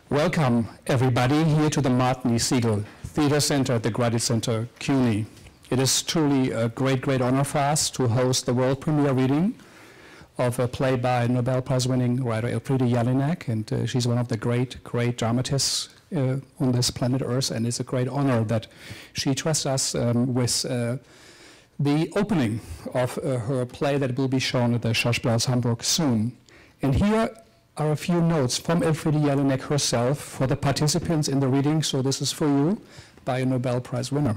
Welcome, everybody, here to the Martin Segal Theater Center at the Graduate Center, CUNY. It is truly a great, great honor for us to host the world premiere reading of a play by Nobel Prize-winning writer Elfriede Jelinek, and she's one of the great, great dramatists on this planet Earth, and it's a great honor that she trusts us with the opening of her play that will be shown at the Schauspielhaus Hamburg soon. And here are a few notes from Elfriede Jelinek herself for the participants in the reading, so this is for you, by a Nobel Prize winner.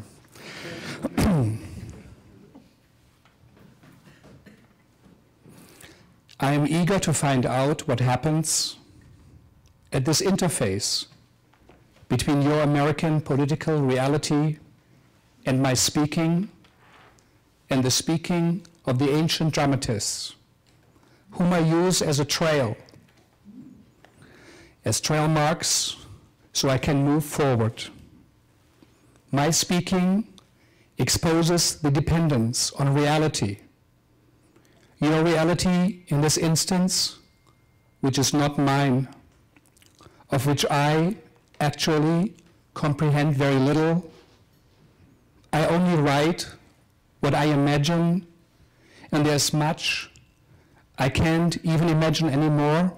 I am eager to find out what happens at this interface between your American political reality and my speaking and the speaking of the ancient dramatists, whom I use as a trail marks, so I can move forward. My speaking exposes the dependence on reality. Your reality in this instance, which is not mine, of which I actually comprehend very little. I only write what I imagine, and there's much I can't even imagine anymore.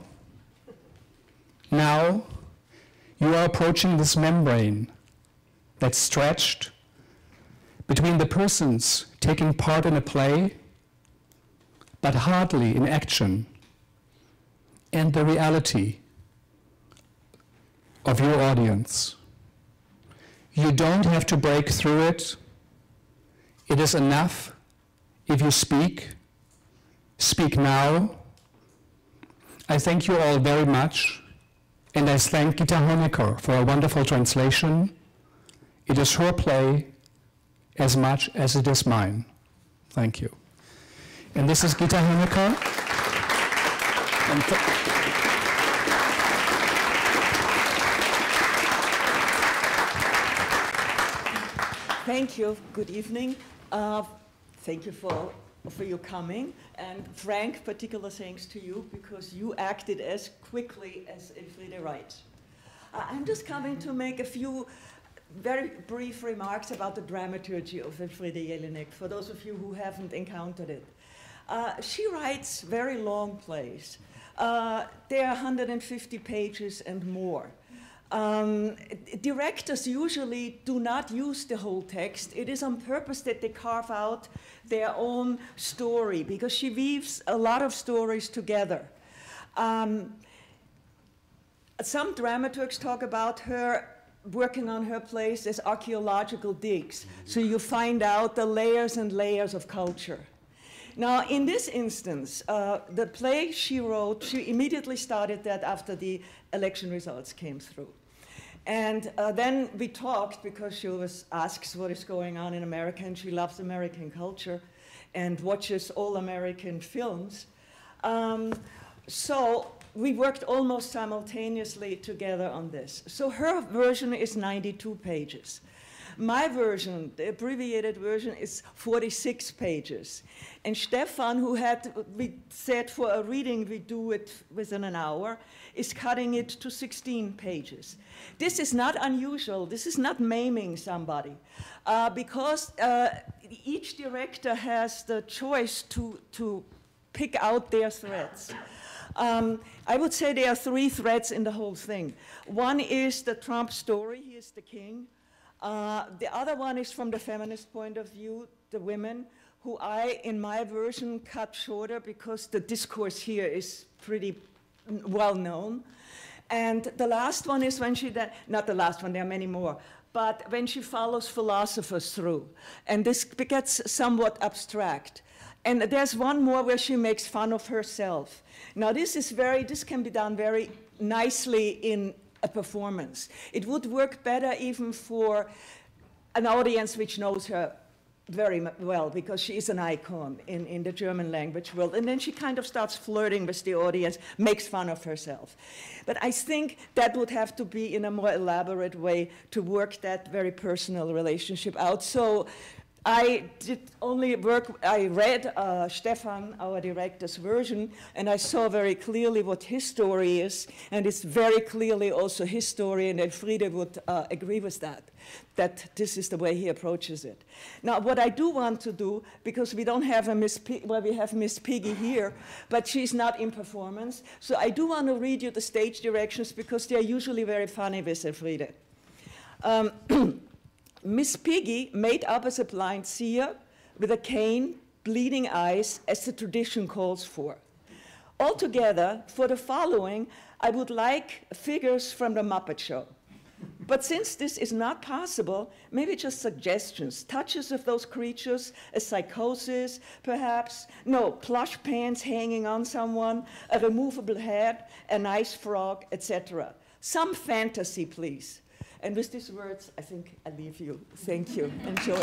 Now, you are approaching this membrane that's stretched between the persons taking part in a play, but hardly in action, and the reality of your audience. You don't have to break through it. It is enough if you speak. Speak now. I thank you all very much. And I thank Gitta Honegger for a wonderful translation. It is her play as much as it is mine. Thank you. And this is Gitta Honegger. Thank you. Good evening. Thank you for your coming. And Frank, particular thanks to you because you acted as quickly as Elfriede writes. I'm just coming to make a few very brief remarks about the dramaturgy of Elfriede Jelinek, for those of you who haven't encountered it. She writes very long plays. They are 150 pages and more. Directors usually do not use the whole text. It is on purpose that they carve out their own story because she weaves a lot of stories together. Some dramaturgs talk about her working on her plays as archaeological digs. So you find out the layers and layers of culture. Now, in this instance, the play she wrote, she immediately started that after the election results came through. And then we talked because she always asks what is going on in America, and she loves American culture and watches all American films. So we worked almost simultaneously together on this. So her version is 92 pages. My version, the abbreviated version, is 46 pages. And Stefan, we said for a reading we do it within an hour, is cutting it to 16 pages. This is not unusual. This is not maiming somebody. Because each director has the choice to pick out their threads. I would say there are three threads in the whole thing. One is the Trump story, he is the king. The other one is from the feminist point of view, the women, who I, in my version, cut shorter because the discourse here is pretty well known. And the last one is when she, not the last one, there are many more, but when she follows philosophers through. And this gets somewhat abstract. And there's one more where she makes fun of herself. Now this can be done very nicely in a performance. It would work better even for an audience which knows her very well because she is an icon in the German language world. And then she kind of starts flirting with the audience, makes fun of herself. But I think that would have to be in a more elaborate way to work that very personal relationship out. So I did only work, I read Stefan, our director's version, and I saw very clearly what his story is, and it's very clearly also his story, and Elfriede would agree with that this is the way he approaches it. Now, what I do want to do, because we don't have a Miss Piggy, well, we have Miss Piggy here, but she's not in performance, so I do want to read you the stage directions, because they're usually very funny with Elfriede. Miss Piggy, made up as a blind seer, with a cane, bleeding eyes, as the tradition calls for. Altogether, for the following, I would like figures from the Muppet Show. But since this is not possible, maybe just suggestions, touches of those creatures, a psychosis, perhaps, no, plush pants hanging on someone, a removable head, a nice frog, etc. Some fantasy, please. And with these words, I think I leave you. Thank you. Enjoy.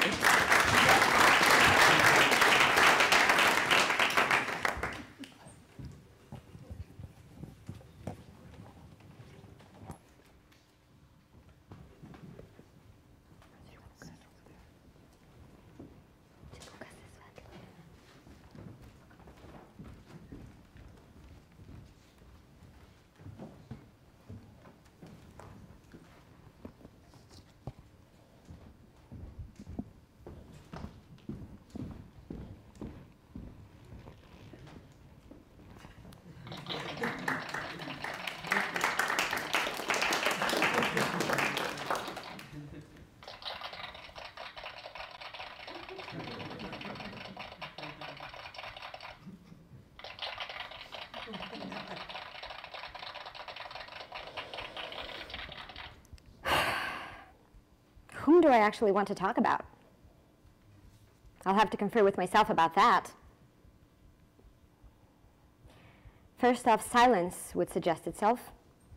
Whom do I actually want to talk about? I'll have to confer with myself about that. First off, silence would suggest itself.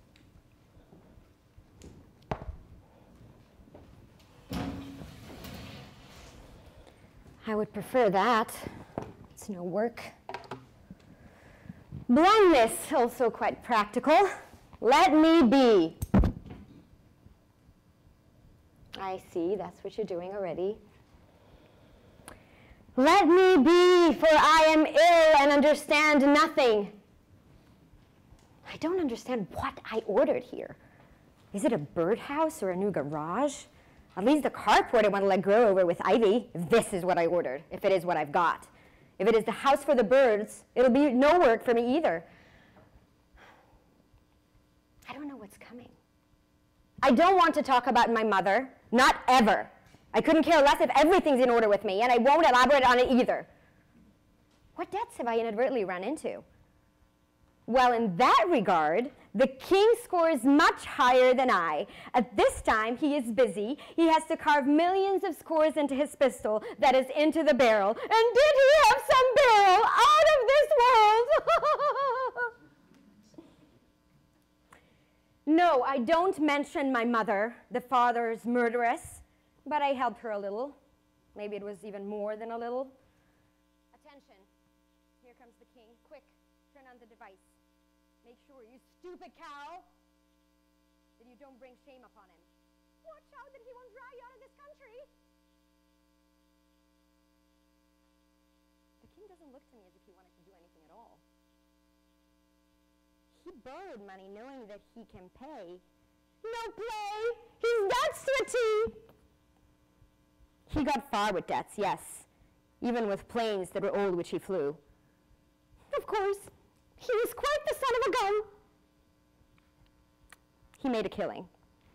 I would prefer that. It's no work. Blindness, also quite practical. Let me be. I see, that's what you're doing already. Let me be, for I am ill and understand nothing. I don't understand what I ordered here. Is it a birdhouse or a new garage? At least the carport I want to let grow over with ivy. This is what I ordered, if it is what I've got. If it is the house for the birds, it'll be no work for me either. I don't know what's coming. I don't want to talk about my mother, not ever. I couldn't care less if everything's in order with me, and I won't elaborate on it either. What debts have I inadvertently run into? Well, in that regard, the king scores much higher than I. At this time, he is busy. He has to carve millions of scores into his pistol, that is, into the barrel. And did he have some barrel out of this world? No, I don't mention my mother, the father's murderess, but I helped her a little. Maybe it was even more than a little. Attention. Here comes the king. Quick, turn on the device. Make sure, you stupid cow, that you don't bring shame upon him. Watch out that he won't drive you out of this country. The king doesn't look to me as if he wanted to do anything at all. He borrowed money knowing that he can pay. No play! He's debt-switchy! He got far with debts, yes, even with planes that were old which he flew. Of course, he was quite the son of a gun. He made a killing.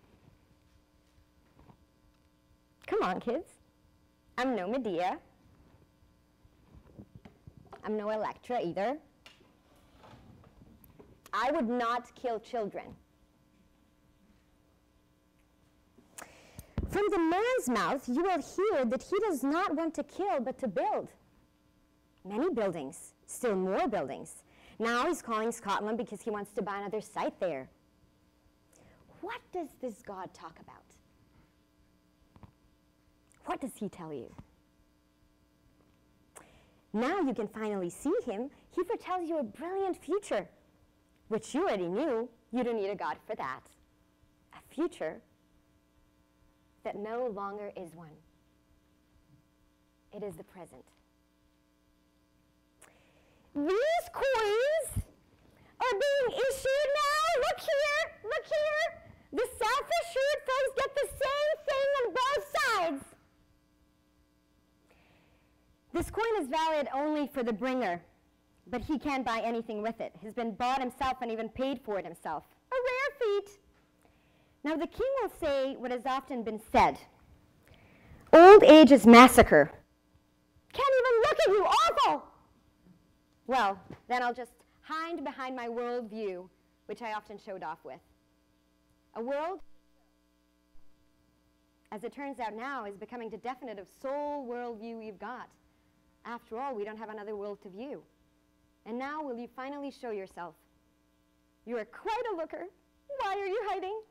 Come on, kids. I'm no Medea. I'm no Electra either. I would not kill children. From the man's mouth, you will hear that he does not want to kill, but to build. Many buildings, still more buildings. Now he's calling Scotland because he wants to buy another site there. What does this God talk about? What does he tell you? Now you can finally see him. He foretells you a brilliant future, which you already knew. You don't need a God for that. A future that no longer is one. It is the present. These coins are being issued now. Look here, look here. The self-assured folks get the same thing on both sides. This coin is valid only for the bringer, but he can't buy anything with it. He's been bought himself and even paid for it himself. A rare feat. Now the king will say what has often been said. Old age is massacre. Can't even look at you, awful! Well, then I'll just hide behind my worldview, which I often showed off with. A world, as it turns out now, is becoming the definitive sole worldview we've got. After all, we don't have another world to view. And now will you finally show yourself? You are quite a looker. Why are you hiding?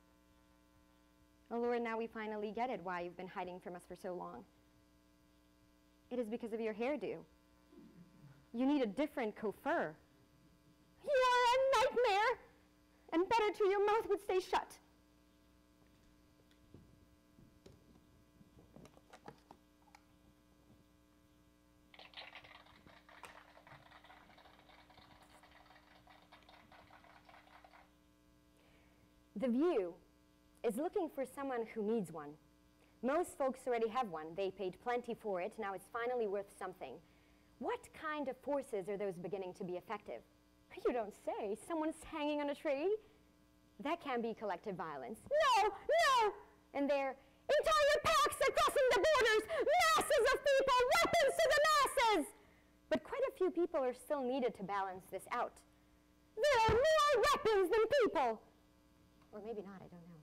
Oh Lord, now we finally get it, why you've been hiding from us for so long. It is because of your hairdo. You need a different coiffure. You are a nightmare, and better to your mouth would stay shut. The View is looking for someone who needs one. Most folks already have one. They paid plenty for it. Now it's finally worth something. What kind of forces are those beginning to be effective? You don't say. Someone's hanging on a tree? That can be collective violence. No, no! And there, entire packs are crossing the borders, masses of people, weapons to the masses! But quite a few people are still needed to balance this out. There are more weapons than people! Or maybe not, I don't know.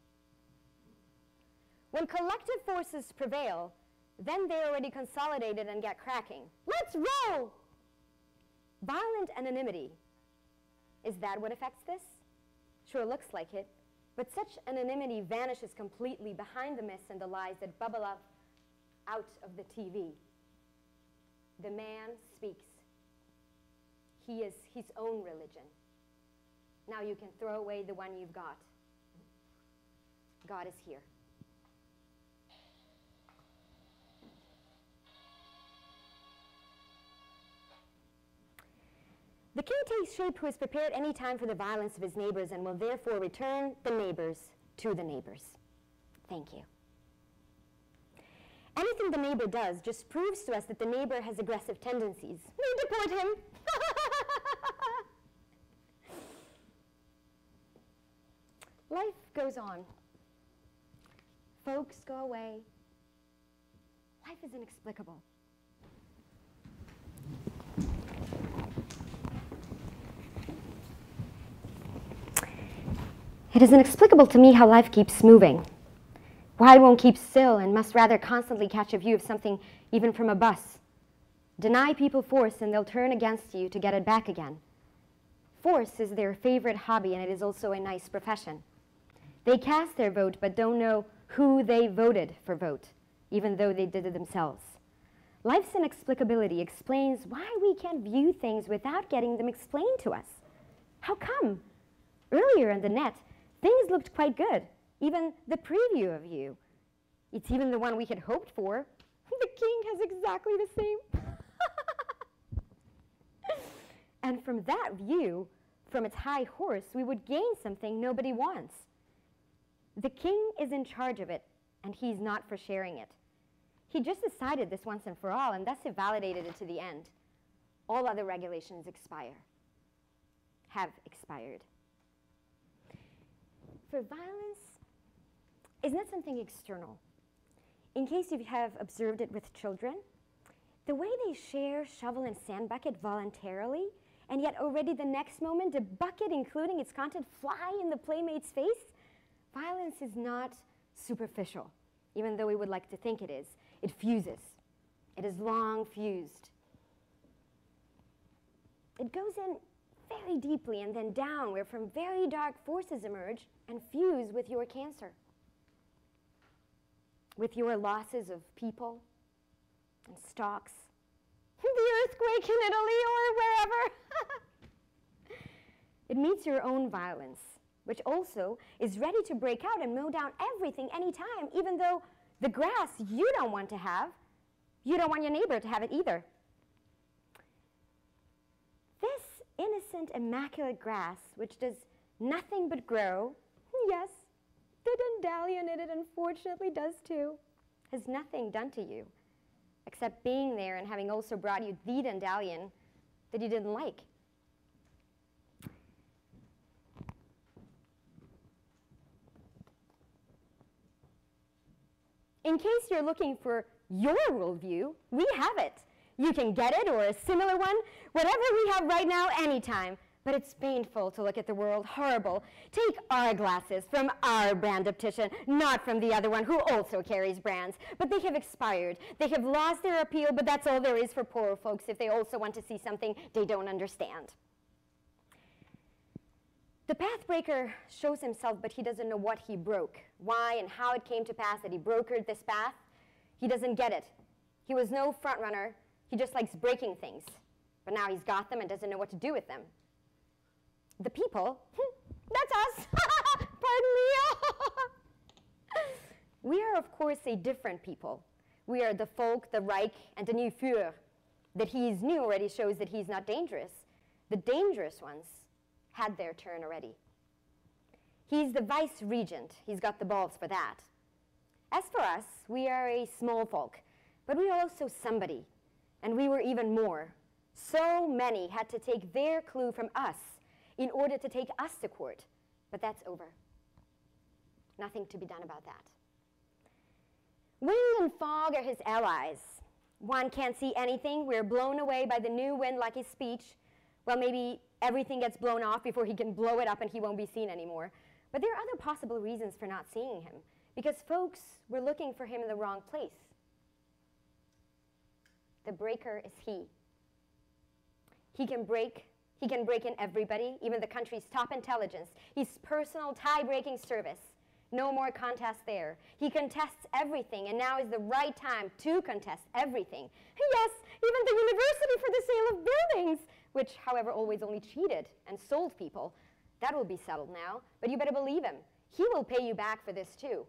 When collective forces prevail, then they're already consolidated and get cracking. Let's roll! Violent anonymity. Is that what affects this? Sure looks like it. But such anonymity vanishes completely behind the myths and the lies that bubble up out of the TV. The man speaks. He is his own religion. Now you can throw away the one you've got. God is here. The king takes shape who is prepared any time for the violence of his neighbors and will therefore return the neighbors to the neighbors. Thank you. Anything the neighbor does just proves to us that the neighbor has aggressive tendencies. We deport him. Life goes on. Folks go away. Life is inexplicable. It is inexplicable to me how life keeps moving. Why it won't keep still and must rather constantly catch a view of something, even from a bus. Deny people force and they'll turn against you to get it back again. Force is their favorite hobby and it is also a nice profession. They cast their vote but don't know who they voted for vote, even though they did it themselves. Life's inexplicability explains why we can't view things without getting them explained to us. How come? Earlier in the net, things looked quite good, even the preview of you. It's even the one we had hoped for. The king has exactly the same. And from that view, from its high horse, we would gain something nobody wants. The king is in charge of it, and he's not for sharing it. He just decided this once and for all, and thus he validated it to the end. All other regulations have expired. For violence is not something external. In case you have observed it with children, the way they share shovel and sand bucket voluntarily, and yet already the next moment the bucket, including its content, fly in the playmate's face, violence is not superficial, even though we would like to think it is. It fuses. It is long fused. It goes in very deeply and then down, where from very dark forces emerge and fuse with your cancer, with your losses of people and stocks, the earthquake in Italy or wherever. It meets your own violence, which also is ready to break out and mow down everything anytime, even though the grass you don't want to have You don't want your neighbor to have it either. This innocent, immaculate grass, which does nothing but grow, yes, the dandelion in it unfortunately does too, has nothing done to you, except being there and having also brought you the dandelion that you didn't like. In case you're looking for your worldview, we have it. You can get it or a similar one, whatever we have right now, anytime. But it's painful to look at the world, horrible. Take our glasses from our brand optician, not from the other one who also carries brands. But they have expired. They have lost their appeal, but that's all there is for poor folks if they also want to see something they don't understand. The pathbreaker shows himself, but he doesn't know what he broke, why and how it came to pass that he brokered this path. He doesn't get it. He was no front runner. He just likes breaking things. But now he's got them and doesn't know what to do with them. The people, that's us. Pardon me. We are, of course, a different people. We are the folk, the Reich, and the new Führer. That he's new already shows that he's not dangerous. The dangerous ones had their turn already. He's the vice-regent. He's got the balls for that. As for us, we are a small folk, but we are also somebody, and we were even more. So many had to take their clue from us in order to take us to court, but that's over. Nothing to be done about that. Wind and fog are his allies. One can't see anything. We're blown away by the new wind like his speech. Well, maybe everything gets blown off before he can blow it up and he won't be seen anymore. But there are other possible reasons for not seeing him, because folks were looking for him in the wrong place. The breaker is he. He can break in everybody, even the country's top intelligence. His personal tie-breaking service. No more contest there. He contests everything, and now is the right time to contest everything. Yes, even the university for the sale of buildings, which, however, always only cheated and sold people. That will be settled now, but you better believe him. He will pay you back for this, too.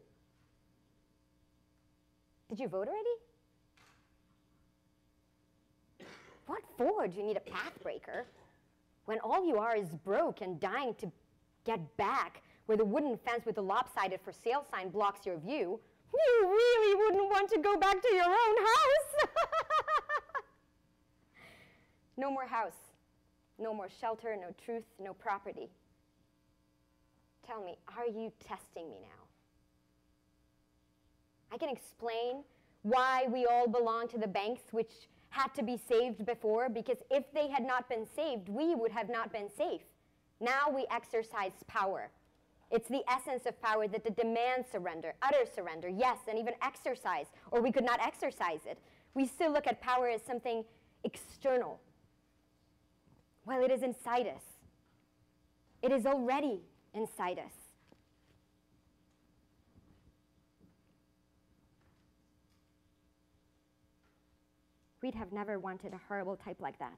Did you vote already? What for do you need a pathbreaker when all you are is broke and dying to get back where the wooden fence with the lopsided for sale sign blocks your view? You really wouldn't want to go back to your own house. No more house, no more shelter, no truth, no property. Tell me, are you testing me now? I can explain why we all belong to the banks which had to be saved before, because if they had not been saved, we would have not been safe. Now we exercise power. It's the essence of power that demands surrender, utter surrender, yes, and even exercise, or we could not exercise it. We still look at power as something external. Well, it is inside us. It is already inside us. We'd have never wanted a horrible type like that.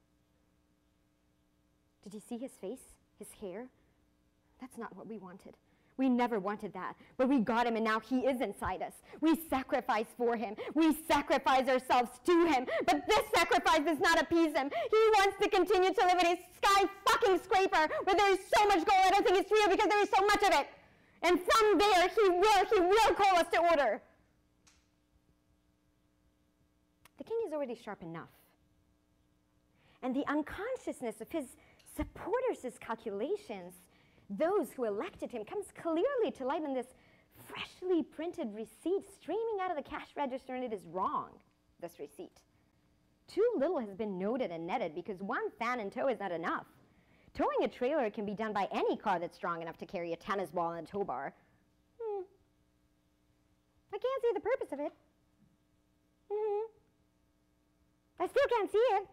Did you see his face, his hair? That's not what we wanted. We never wanted that, but we got him, and now he is inside us. We sacrifice for him. We sacrifice ourselves to him, but this sacrifice does not appease him. He wants to continue to live in his sky fucking scraper where there is so much gold. I don't think it's real because there is so much of it. And from there, he will call us to order. The king is already sharp enough. And the unconsciousness of his supporters' calculations, those who elected him, comes clearly to light in this freshly printed receipt streaming out of the cash register, and it is wrong, this receipt. Too little has been noted and netted because one fan in tow is not enough. Towing a trailer can be done by any car that's strong enough to carry a tennis ball and a tow bar. I can't see the purpose of it. I still can't see it.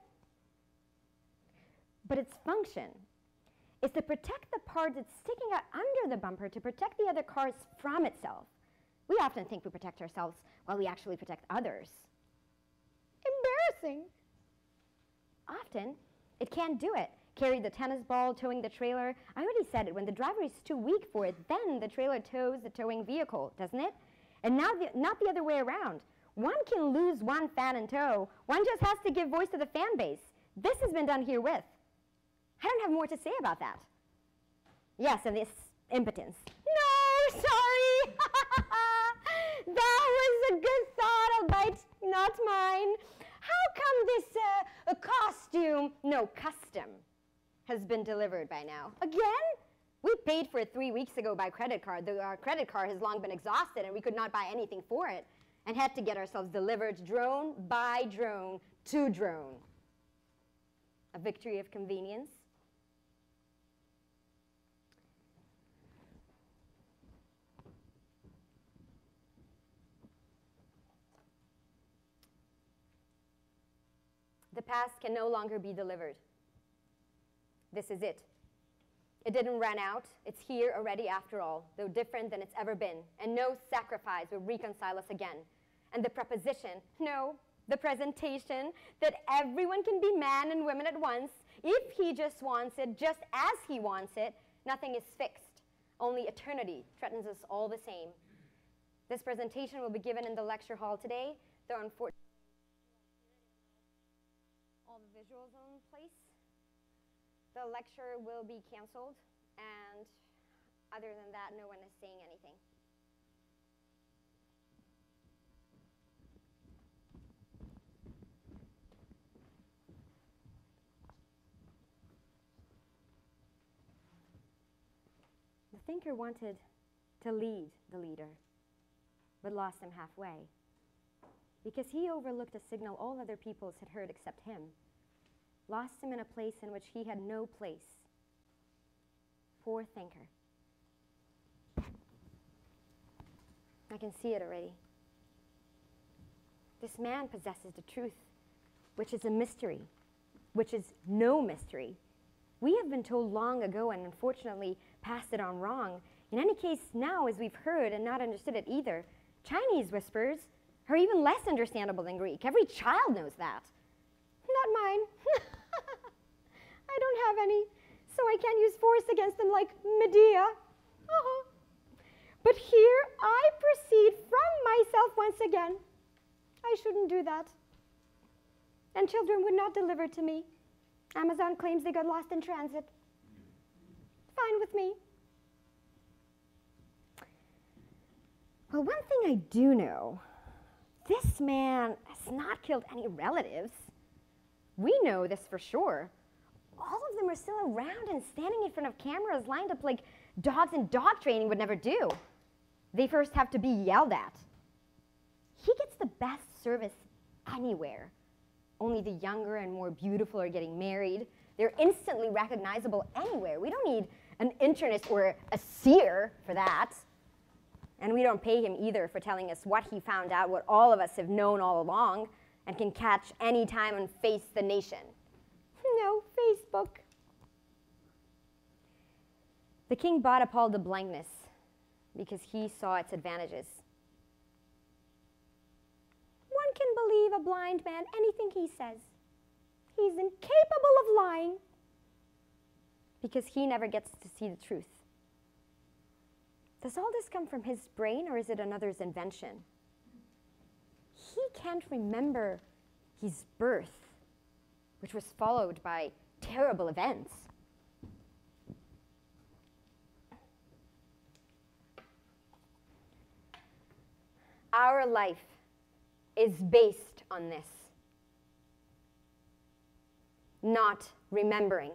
But its function is to protect the part that's sticking out under the bumper, to protect the other cars from itself. We often think we protect ourselves while we actually protect others. Embarrassing. Often, it can't do it. Carry the tennis ball, towing the trailer. I already said it, when the driver is too weak for it, then the trailer tows the towing vehicle, doesn't it? And now not the other way around. One can lose one fan in tow. One just has to give voice to the fan base. This has been done herewith. I don't have more to say about that. Yes, and this impotence. No, sorry. That was a good thought, albeit not mine. How come this costume, no, custom, has been delivered by now? Again? We paid for it 3 weeks ago by credit card. Our credit card has long been exhausted and we could not buy anything for it and had to get ourselves delivered drone by drone to drone. A victory of convenience. The past can no longer be delivered. This is it. It didn't run out. It's here already after all, though different than it's ever been. And no sacrifice will reconcile us again. And the proposition, no, the presentation, that everyone can be man and woman at once, if he just wants it, just as he wants it, nothing is fixed. Only eternity threatens us all the same. This presentation will be given in the lecture hall today, though unfortunately, all the visuals in place. The lecture will be canceled, and other than that, no one is saying anything. The thinker wanted to lead the leader, but lost him halfway, because he overlooked a signal all other peoples had heard except him. Lost him in a place in which he had no place. Poor thinker. I can see it already. This man possesses the truth, which is a mystery, which is no mystery. We have been told long ago and unfortunately passed it on wrong. In any case, now, as we've heard and not understood it either, Chinese whispers are even less understandable than Greek. Every child knows that. Not mine. I don't have any, so I can't use force against them like Medea. But here I proceed from myself once again. I shouldn't do that. And children would not deliver to me. Amazon claims they got lost in transit. Fine with me. Well, one thing I do know, this man has not killed any relatives. We know this for sure. All of them are still around and standing in front of cameras lined up like dogs in dog training would never do. They first have to be yelled at. He gets the best service anywhere. Only the younger and more beautiful are getting married. They're instantly recognizable anywhere. We don't need an internist or a seer for that. And we don't pay him either for telling us what he found out, what all of us have known all along, and can catch any time and face the nation. No, Facebook. The king bought appalled the blindness because he saw its advantages. One can believe a blind man anything he says. He's incapable of lying because he never gets to see the truth. Does all this come from his brain, or is it another's invention? He can't remember his birth, which was followed by terrible events. Our life is based on this, not remembering.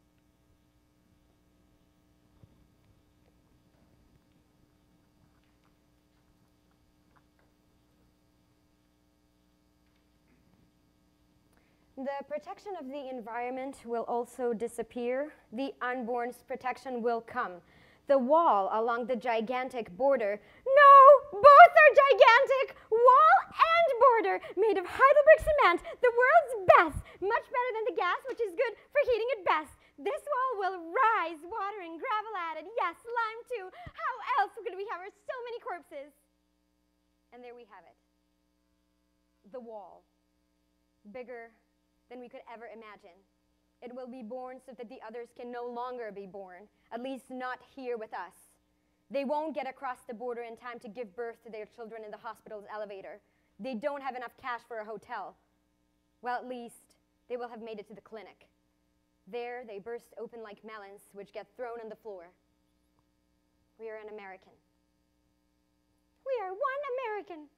The protection of the environment will also disappear. The unborn's protection will come. The wall along the gigantic border, no, both are gigantic, wall and border, made of Heidelberg cement, the world's best, much better than the gas, which is good for heating at best. This wall will rise, water and gravel added, yes, lime too. How else could we have so many corpses? And there we have it, the wall, bigger than we could ever imagine. It will be born so that the others can no longer be born, at least not here with us. They won't get across the border in time to give birth to their children in the hospital's elevator. They don't have enough cash for a hotel. Well, at least they will have made it to the clinic. There, they burst open like melons, which get thrown on the floor. We are an American. We are one American.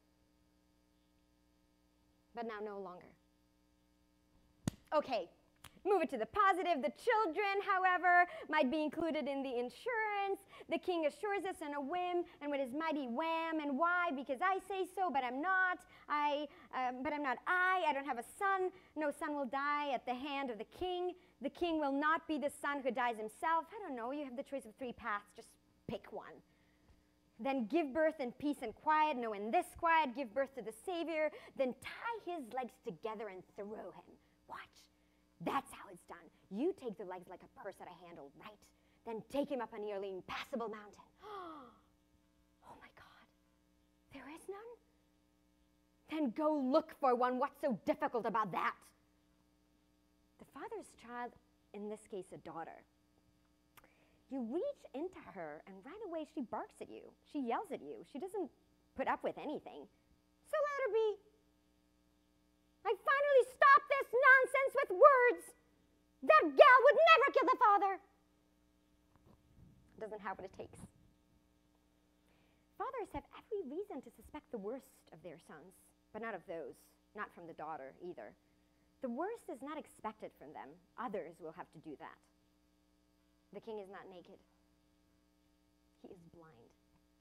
But now no longer. Okay, move it to the positive. The children, however, might be included in the insurance. The king assures us on a whim, and with his mighty wham. And why? Because I say so, but I'm not. I don't have a son. No son will die at the hand of the king. The king will not be the son who dies himself. I don't know. You have the choice of 3 paths. Just pick one. Then give birth in peace and quiet. No, in this quiet, give birth to the Savior. Then tie his legs together and throw him. Watch. That's how it's done. You take the legs like a purse at a handle, right? Then take him up a nearly impassable mountain. Oh my God. There is none? Then go look for one. What's so difficult about that? The father's child, in this case a daughter. You reach into her, and right away she barks at you. She yells at you. She doesn't put up with anything. So let her be. I finally stopped this nonsense with words. That gal would never kill the father. Doesn't have what it takes. Fathers have every reason to suspect the worst of their sons, but not of those, not from the daughter either. The worst is not expected from them. Others will have to do that. The king is not naked. He is blind.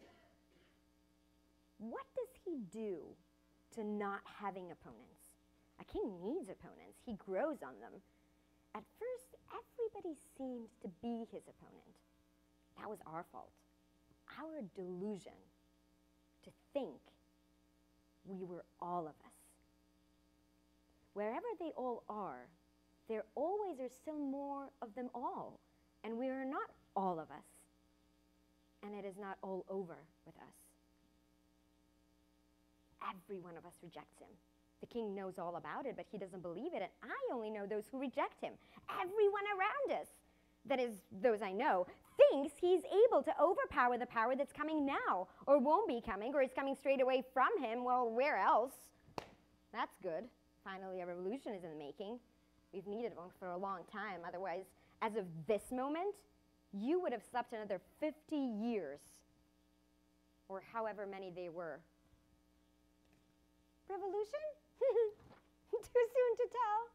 What does he do to not having opponents? A king needs opponents. He grows on them. At first, everybody seemed to be his opponent. That was our fault. Our delusion to think we were all of us. Wherever they all are, there always are still more of them all. And we are not all of us. And it is not all over with us. Every one of us rejects him. The king knows all about it, but he doesn't believe it, and I only know those who reject him. Everyone around us, that is, those I know, thinks he's able to overpower the power that's coming now, or won't be coming, or is coming straight away from him. Well, where else? That's good. Finally, a revolution is in the making. We've needed one for a long time. Otherwise, as of this moment, you would have slept another 50 years, or however many they were. Revolution? Too soon to tell.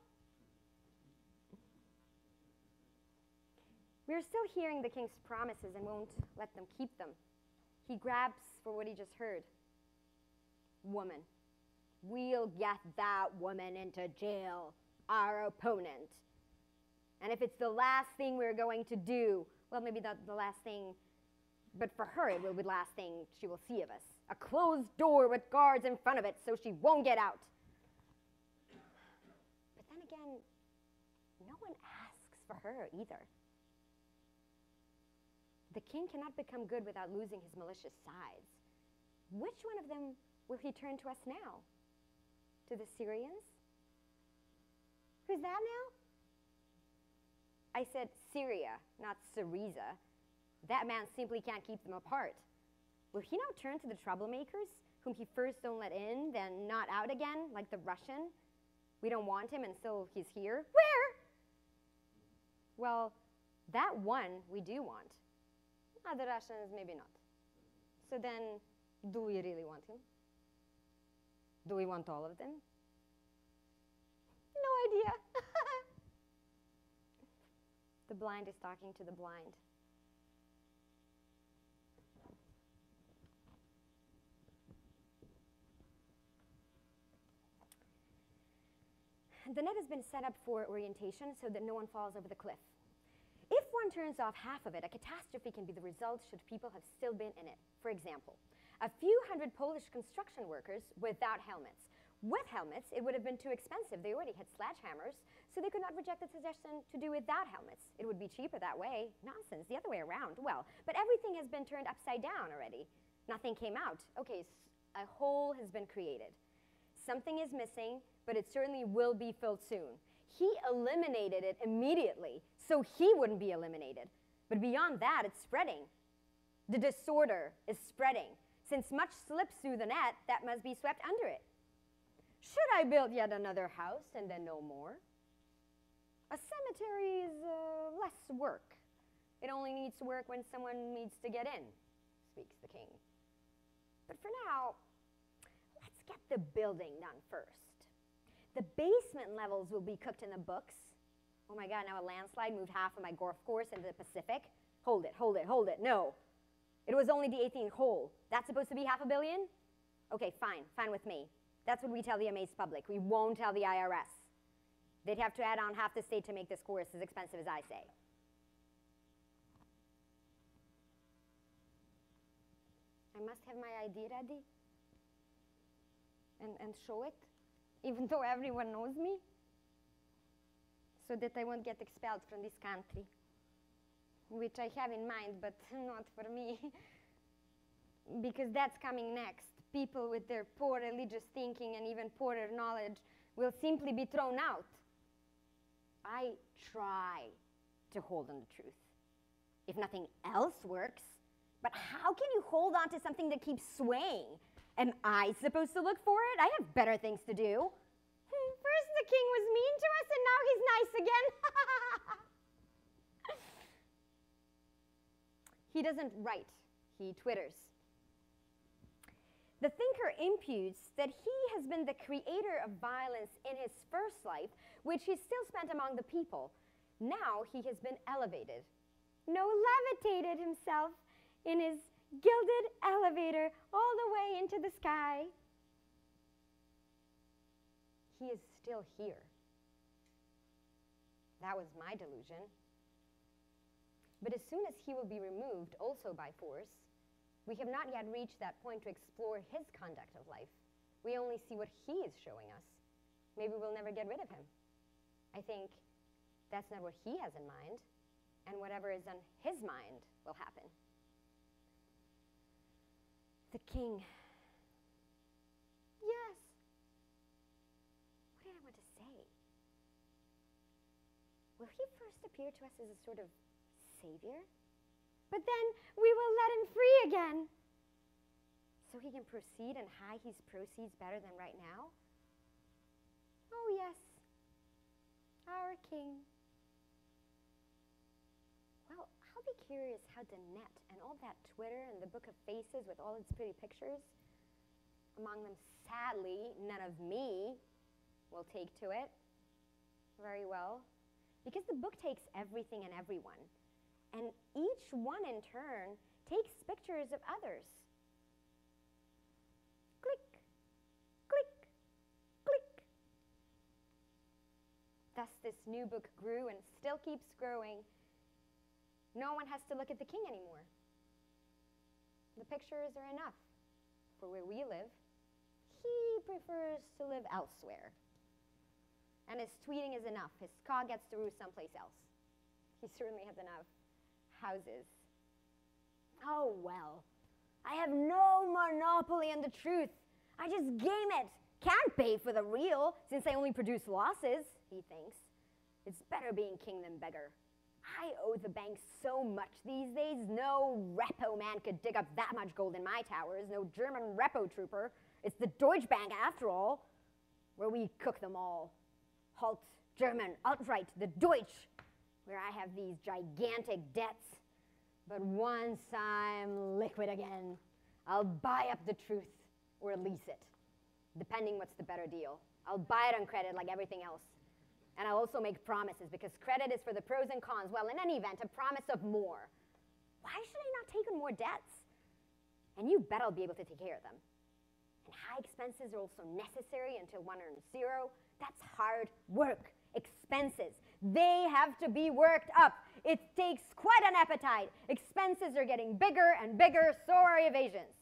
We're still hearing the king's promises and won't let them keep them. He grabs for what he just heard. Woman. We'll get that woman into jail, our opponent. And if it's the last thing we're going to do, well, maybe not the last thing, but for her it will be the last thing she will see of us. A closed door with guards in front of it so she won't get out. But then again, no one asks for her either. The king cannot become good without losing his malicious sides. Which one of them will he turn to us now? To the Syrians? Who's that now? I said Syria, not Syriza. That man simply can't keep them apart. Will he now turn to the troublemakers, whom he first don't let in, then not out again, like the Russian? We don't want him, and still he's here. Where? Well, that one we do want. Other Russians, maybe not. So then, do we really want him? Do we want all of them? No idea. The blind is talking to the blind. The net has been set up for orientation so that no one falls over the cliff. If one turns off half of it, a catastrophe can be the result should people have still been in it. For example, a few hundred Polish construction workers without helmets. With helmets, it would have been too expensive. They already had sledgehammers, so they could not reject the suggestion to do without helmets. It would be cheaper that way. Nonsense, the other way around. Well, but everything has been turned upside down already. Nothing came out. Okay, a hole has been created. Something is missing, but it certainly will be filled soon. He eliminated it immediately, so he wouldn't be eliminated. But beyond that, it's spreading. The disorder is spreading. Since much slips through the net, that must be swept under it. Should I build yet another house and then no more? A cemetery is less work. It only needs to work when someone needs to get in, speaks the king. But for now, let's get the building done first. The basement levels will be cooked in the books. Oh my God, now a landslide moved half of my golf course into the Pacific. Hold it, hold it, hold it. No, it was only the 18th hole. That's supposed to be $500 million? Okay, fine, fine with me. That's what we tell the amazed public. We won't tell the IRS. They'd have to add on half the state to make this course as expensive as I say. I must have my ID ready and show it, even though everyone knows me, so that I won't get expelled from this country, which I have in mind, but not for me, because that's coming next. People with their poor religious thinking and even poorer knowledge will simply be thrown out. I try to hold on the truth. If nothing else works, but how can you hold on to something that keeps swaying? Am I supposed to look for it? I have better things to do. First the king was mean to us, and now he's nice again. He doesn't write, he twitters. The thinker imputes that he has been the creator of violence in his first life, which he still spent among the people. Now he has been elevated. No, levitated himself in his gilded elevator all the way into the sky. He is still here. That was my delusion. But as soon as he will be removed, also by force, we have not yet reached that point to explore his conduct of life. We only see what he is showing us. Maybe we'll never get rid of him. I think that's not what he has in mind, and whatever is on his mind will happen. The king. Yes. What did I want to say? Will he first appear to us as a sort of savior? But then we will let him free again, so he can proceed and hide his proceeds better than right now? Oh yes, our king. Well, I'll be curious how the net and all that Twitter and the Book of Faces with all its pretty pictures, among them sadly none of me, will take to it very well, because the book takes everything and everyone. And each one in turn takes pictures of others. Click, click, click. Thus this new book grew and still keeps growing. No one has to look at the king anymore. The pictures are enough for where we live. He prefers to live elsewhere. And his tweeting is enough. His caw gets to roost someplace else. He certainly has enough houses. Oh well, I have no monopoly on the truth. I just game it. Can't pay for the real since I only produce losses, he thinks. It's better being king than beggar. I owe the bank so much these days, no repo man could dig up that much gold in my towers, no German repo trooper. It's the Deutsche Bank after all, where we cook them all. Halt, German, outright, the Deutsch, where I have these gigantic debts. But once I'm liquid again, I'll buy up the truth or lease it, depending what's the better deal. I'll buy it on credit like everything else. And I'll also make promises, because credit is for the pros and cons. Well, in any event, a promise of more. Why should I not take on more debts? And you bet I'll be able to take care of them. And high expenses are also necessary until one earns zero. That's hard work. Expenses, they have to be worked up. It takes quite an appetite. Expenses are getting bigger and bigger, so are evasions.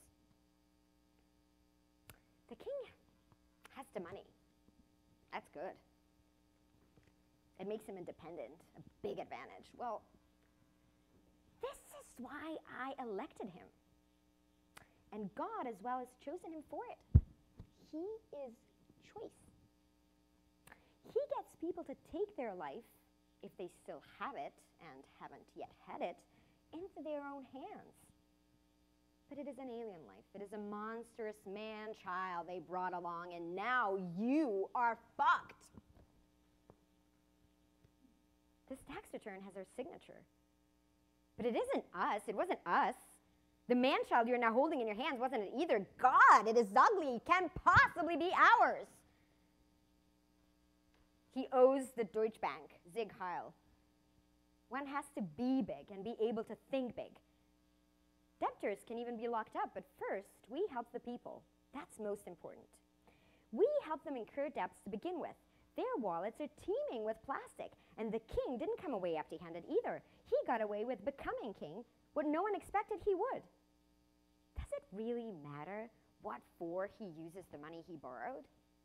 The king has the money. That's good. It makes him independent, a big advantage. Well, this is why I elected him. And God as well has chosen him for it. He is choice. He gets people to take their life, if they still have it and haven't yet had it, into their own hands. But it is an alien life. It is a monstrous man-child they brought along, and now you are fucked. This tax return has our signature. But it isn't us. It wasn't us. The man-child you're now holding in your hands wasn't it either. God, it is ugly. It can't possibly be ours. He owes the Deutsche Bank, Sieg Heil. One has to be big and be able to think big. Debtors can even be locked up, but first, we help the people. That's most important. We help them incur debts to begin with. Their wallets are teeming with plastic, and the king didn't come away empty-handed either. He got away with becoming king, what no one expected he would. Does it really matter what for he uses the money he borrowed?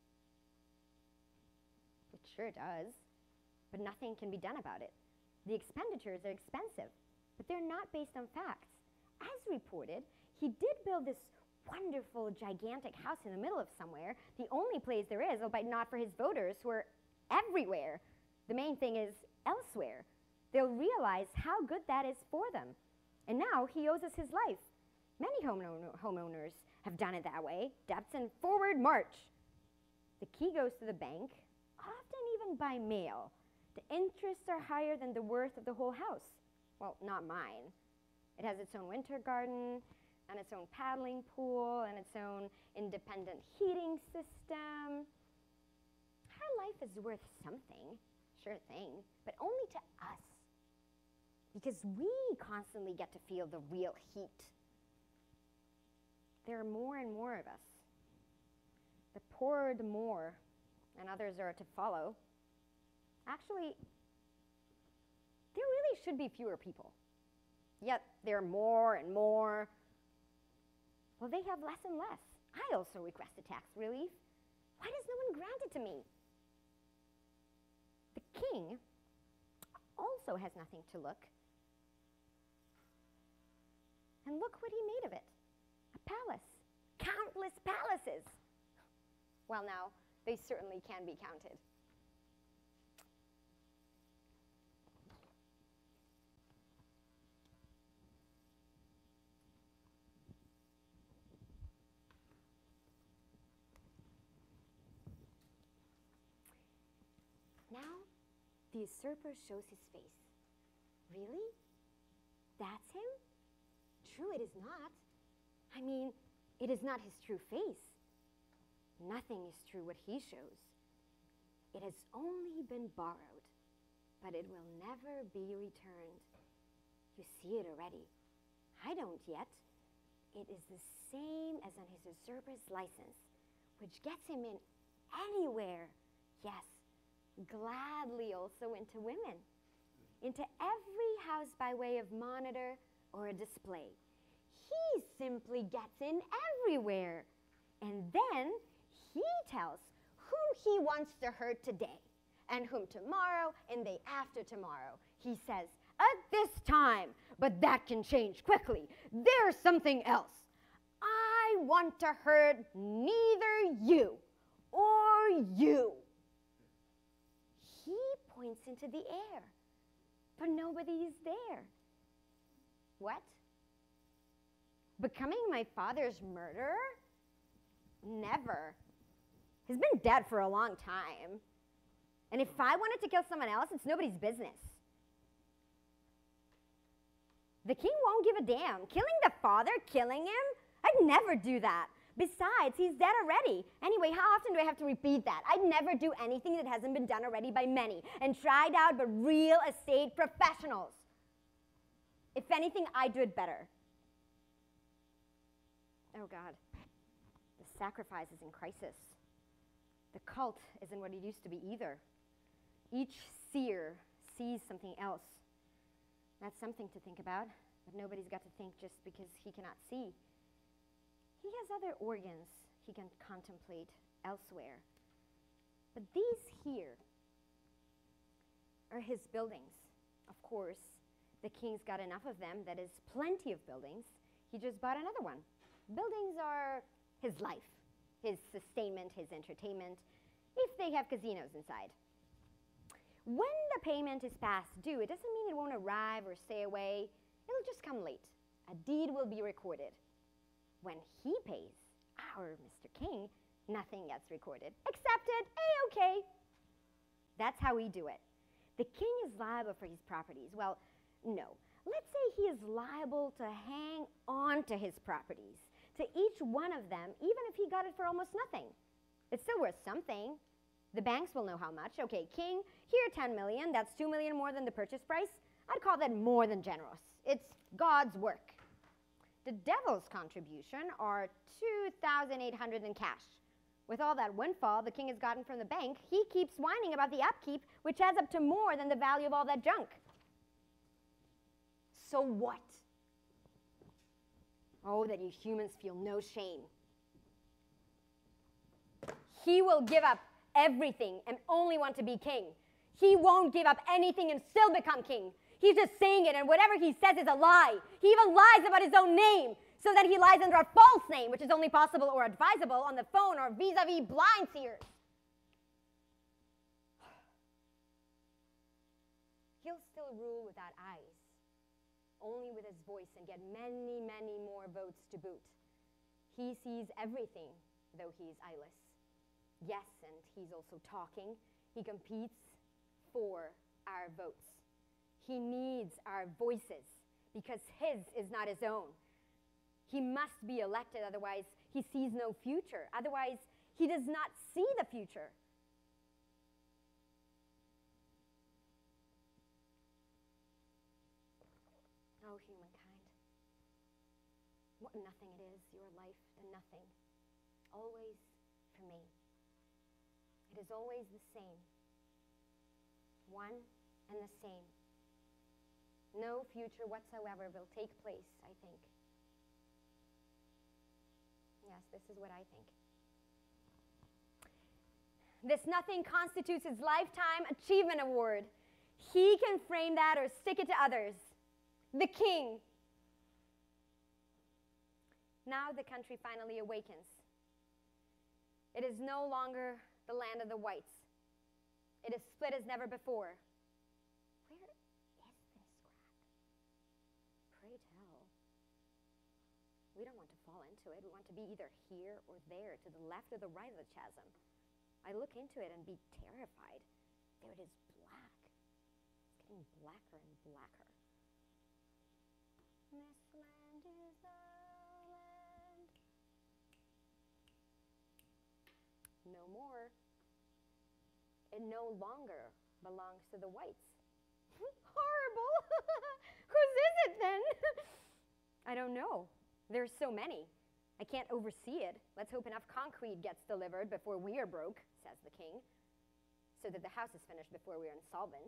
It sure does, but nothing can be done about it. The expenditures are expensive, but they're not based on facts. As reported, he did build this wonderful, gigantic house in the middle of somewhere, the only place there is, albeit not for his voters, who are everywhere. The main thing is elsewhere. They'll realize how good that is for them. And now he owes us his life. Many homeowners have done it that way. Debts and forward march. The key goes to the bank, often even by mail. The interests are higher than the worth of the whole house. Well, not mine. It has its own winter garden, and its own paddling pool, and its own independent heating system. Our life is worth something, sure thing, but only to us. Because we constantly get to feel the real heat. There are more and more of us. The poorer the more, and others are to follow. Actually, there really should be fewer people. Yet there are more and more. Well, they have less and less. I also requested tax relief. Why does no one grant it to me? The king also has nothing to look. And look what he made of it. A palace. Countless palaces. Well, now, they certainly can be counted. Now, the usurper shows his face. Really? That's him? True, it is not. I mean, it is not his true face. Nothing is true what he shows. It has only been borrowed, but it will never be returned. You see it already. I don't yet. It is the same as on his usurper's license, which gets him in anywhere. Yes, gladly also into women, into every house by way of monitor or a display. He simply gets in everywhere. And then he tells whom he wants to hurt today, and whom tomorrow and the after tomorrow. He says, at this time, but that can change quickly. There's something else. I want to hurt neither you or you. He points into the air, but nobody is there. What? Becoming my father's murderer? Never. He's been dead for a long time. And if I wanted to kill someone else, it's nobody's business. The king won't give a damn. Killing the father, killing him? I'd never do that. Besides, he's dead already. Anyway, how often do I have to repeat that? I'd never do anything that hasn't been done already by many and tried out by real estate professionals. If anything, I do it better. Oh, God. The sacrifice is in crisis. The cult isn't what it used to be either. Each seer sees something else. That's something to think about, but nobody's got to think just because he cannot see. He has other organs he can contemplate elsewhere. But these here are his buildings. Of course, the king's got enough of them, that is plenty of buildings. He just bought another one. Buildings are his life, his sustainment, his entertainment, if they have casinos inside. When the payment is past due, it doesn't mean it won't arrive or stay away. It'll just come late. A deed will be recorded. when he pays, our Mr. King, nothing gets recorded. Accepted, A-okay. That's how we do it. The king is liable for his properties. Well, no. Let's say he is liable to hang on to his properties, to each one of them, even if he got it for almost nothing. It's still worth something. The banks will know how much. Okay, king, here 10 million. That's 2 million more than the purchase price. I'd call that more than generous. It's God's work. The devil's contribution are 2,800 in cash. With all that windfall the king has gotten from the bank, he keeps whining about the upkeep, which adds up to more than the value of all that junk. So what? Oh, that you humans feel no shame. He will give up everything and only want to be king. He won't give up anything and still become king. He's just saying it, and whatever he says is a lie. He even lies about his own name, so that he lies under a false name, which is only possible or advisable on the phone or vis-a-vis blind seers. He'll still rule without eyes, only with his voice, and get many, many more votes to boot. He sees everything, though he is eyeless. Yes, and he's also talking. He competes for our votes. He needs our voices because his is not his own. He must be elected, otherwise he sees no future. Otherwise, he does not see the future. Oh, humankind. What nothing it is, your life, the nothing. Always for me. It is always the same. One and the same. No future whatsoever will take place, I think. Yes, this is what I think. This nothing constitutes his Lifetime Achievement Award. He can frame that or stick it to others. The king. Now the country finally awakens. It is no longer the land of the whites. It is split as never before. Where is this scrap? Pray tell. We don't want to fall into it. We want to be either here or there, to the left or the right of the chasm. I look into it and be terrified. There it is, black. It's getting blacker and blacker. This land is our land. No more. It no longer belongs to the whites. Horrible! Whose is it then? I don't know. There's so many. I can't oversee it. Let's hope enough concrete gets delivered before we are broke, says the king, so that the house is finished before we are insolvent.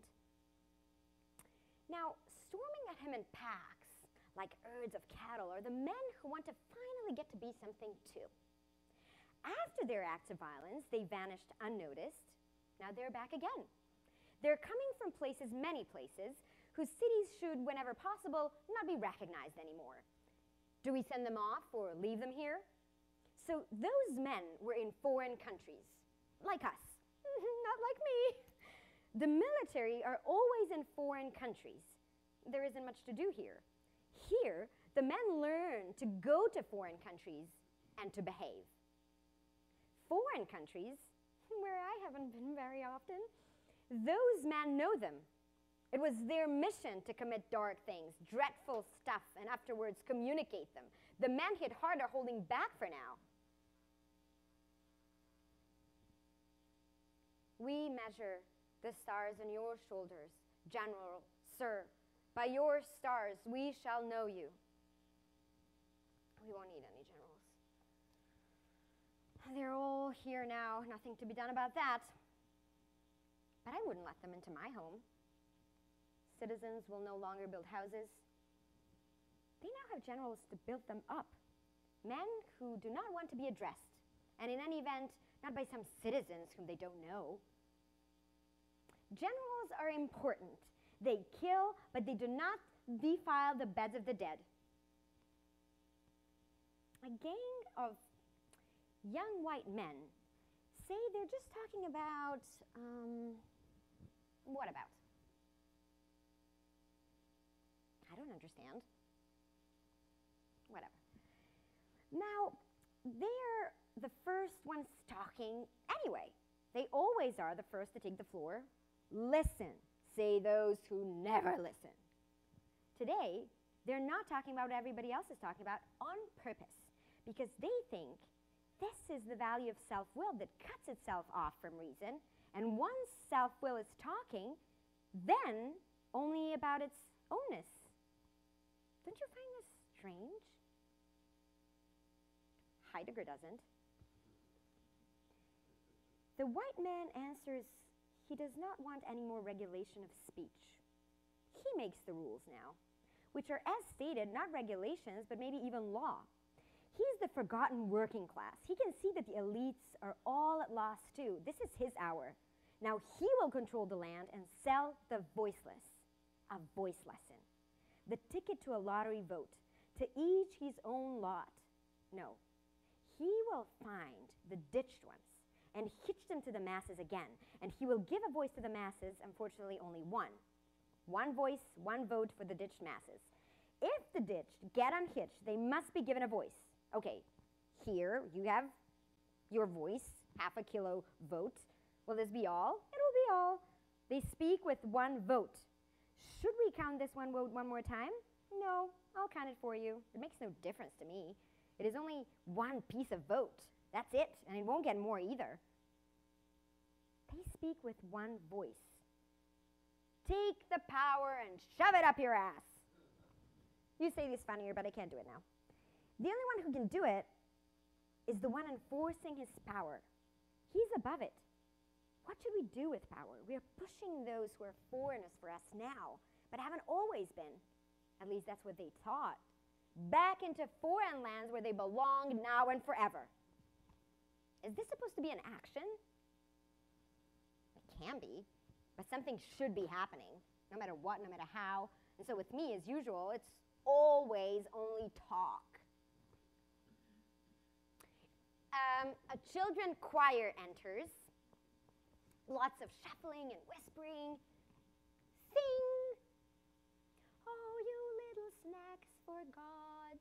Now, storming at him in packs, like herds of cattle, are the men who want to finally get to be something too. After their acts of violence, they vanished unnoticed. Now they're back again. They're coming from places, many places, whose cities should, whenever possible, not be recognized anymore. Do we send them off or leave them here? So those men were in foreign countries, like us, not like me. The military are always in foreign countries. There isn't much to do here. Here, the men learn to go to foreign countries and to behave. Foreign countries, where I haven't been very often, those men know them. It was their mission to commit dark things, dreadful stuff, and afterwards communicate them. The men hit harder, holding back for now. We measure the stars on your shoulders, General, Sir. By your stars we shall know you. We won't need any generals. They're all here now, nothing to be done about that. But I wouldn't let them into my home. Citizens will no longer build houses. They now have generals to build them up. Men who do not want to be addressed, and in any event, not by some citizens whom they don't know. Generals are important. They kill, but they do not defile the beds of the dead. A gang of young white men say they're just talking about, what about? I don't understand. Whatever. Now, they're the first ones talking anyway. They always are the first to take the floor. Listen, say those who never listen. Today, they're not talking about what everybody else is talking about on purpose, because they think this is the value of self-will that cuts itself off from reason, and once self-will is talking, then only about its ownness. Don't you find this strange? Heidegger doesn't. The white man answers he does not want any more regulation of speech. He makes the rules now, which are, as stated, not regulations, but maybe even law. He's the forgotten working class. He can see that the elites are all at loss too. This is his hour. Now he will control the land and sell the voiceless, a voice lesson. The ticket to a lottery vote, to each his own lot. No, he will find the ditched ones and hitch them to the masses again. And he will give a voice to the masses, unfortunately only one. One voice, one vote for the ditched masses. If the ditched get unhitched, they must be given a voice. Okay, here you have your voice, half a kilo vote. Will this be all? It will be all. They speak with one vote. Should we count this one vote one more time? No, I'll count it for you. It makes no difference to me. It is only one piece of vote. That's it, and it won't get more either. They speak with one voice. Take the power and shove it up your ass. You say this funnier, but I can't do it now. The only one who can do it is the one enforcing his power. He's above it. What should we do with power? We are pushing those who are foreigners for us now, but haven't always been. At least that's what they thought. Back into foreign lands where they belong now and forever. Is this supposed to be an action? It can be, but something should be happening, no matter what, no matter how. And so with me, as usual, it's always only talk. A children choir enters. Lots of shuffling and whispering. Sing! Oh, you little snacks for gods.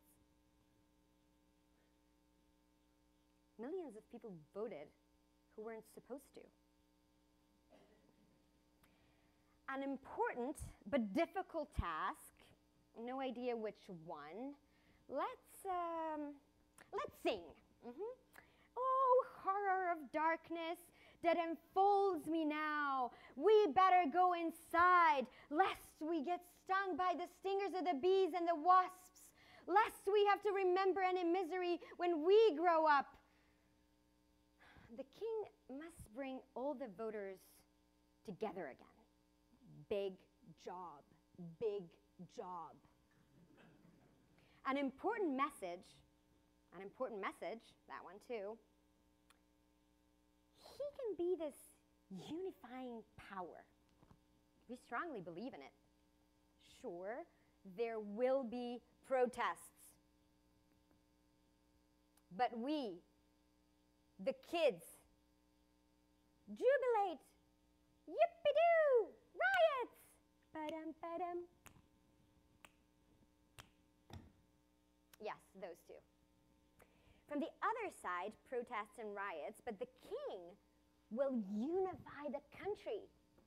Millions of people voted who weren't supposed to. An important but difficult task. No idea which one. Let's sing. Oh, horror of darkness that enfolds me now. We better go inside, lest we get stung by the stingers of the bees and the wasps, lest we have to remember any misery when we grow up. The king must bring all the voters together again. Big job, big job. An important message, that one too. He can be this unifying power. We strongly believe in it. Sure, there will be protests. But we, the kids, jubilate. Yippee-doo! Riots! Ba-dum-ba-dum. Yes, those two. From the other side, protests and riots, but the king will unify the country.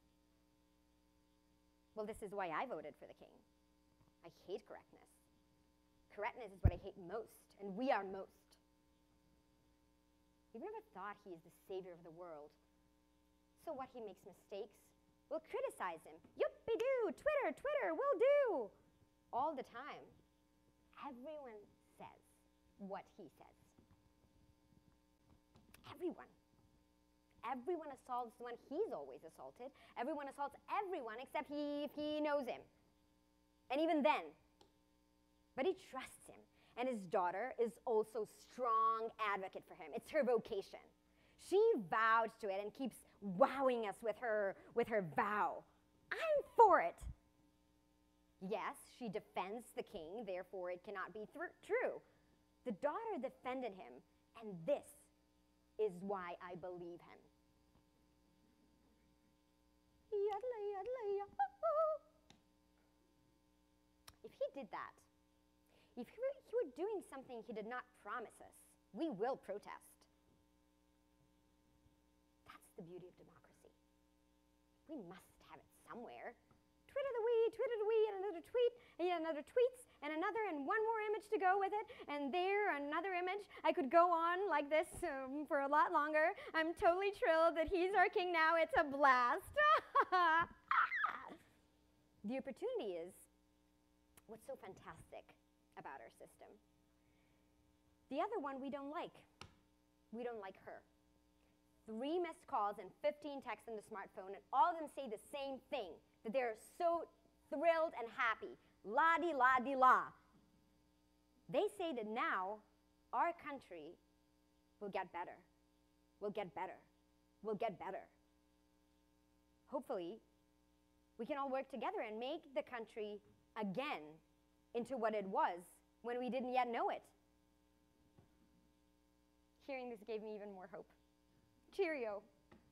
Well, this is why I voted for the king. I hate correctness. Correctness is what I hate most, and we are most. You've never thought he is the savior of the world. So what, he makes mistakes? We'll criticize him. Yippee-doo, Twitter, will do. All the time. Everyone says what he says. Everyone. Everyone assaults the one he's always assaulted. Everyone assaults everyone except if he knows him. And even then. But he trusts him. And his daughter is also strong advocate for him. It's her vocation. She vowed to it and keeps wowing us with her vow. I'm for it. Yes, she defends the king, therefore it cannot be true. The daughter defended him, and this is why I believe him. If he did that, if he were doing something he did not promise us, we will protest. That's the beauty of democracy. We must have it somewhere. Twitter the wee, and another tweet, and yet another tweets, and another, and one more image to go with it, and there, another image. I could go on like this for a lot longer. I'm totally thrilled that he's our king now. It's a blast. The opportunity is what's so fantastic about our system. The other one we don't like. We don't like her. 3 missed calls and 15 texts on the smartphone, and all of them say the same thing, that they're so thrilled and happy. La-di-la-di-la. They say that now our country will get better. Will get better. Will get better. Hopefully, we can all work together and make the country again into what it was when we didn't yet know it. Hearing this gave me even more hope. Cheerio.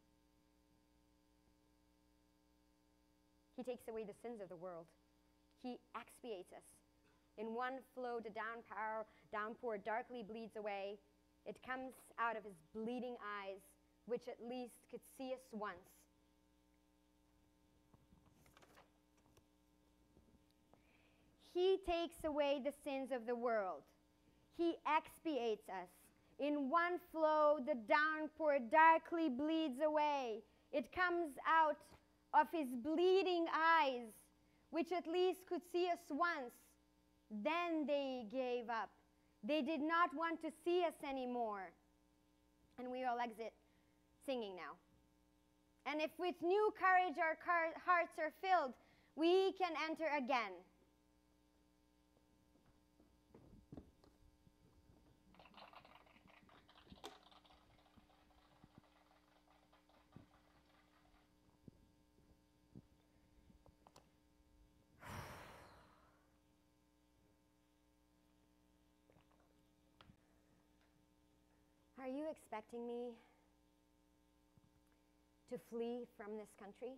He takes away the sins of the world. He expiates us. In one flow, the downpour darkly bleeds away. It comes out of his bleeding eyes, which at least could see us once. He takes away the sins of the world. He expiates us. In one flow, the downpour darkly bleeds away. It comes out of his bleeding eyes, which at least could see us once. Then they gave up. They did not want to see us anymore. And we all exit singing now. And if with new courage our hearts are filled, we can enter again. Are you expecting me to flee from this country?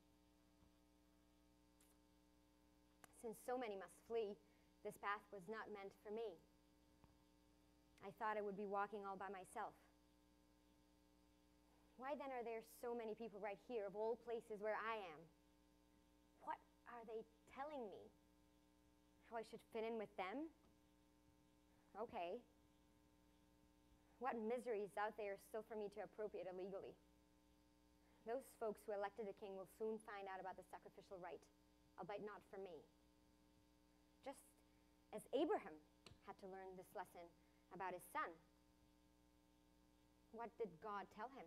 Since so many must flee, this path was not meant for me. I thought I would be walking all by myself. Why then are there so many people right here, of all places where I am? What are they telling me? How I should fit in with them? Okay. What misery is out there still for me to appropriate illegally? Those folks who elected a king will soon find out about the sacrificial rite, albeit not for me. Just as Abraham had to learn this lesson about his son. What did God tell him?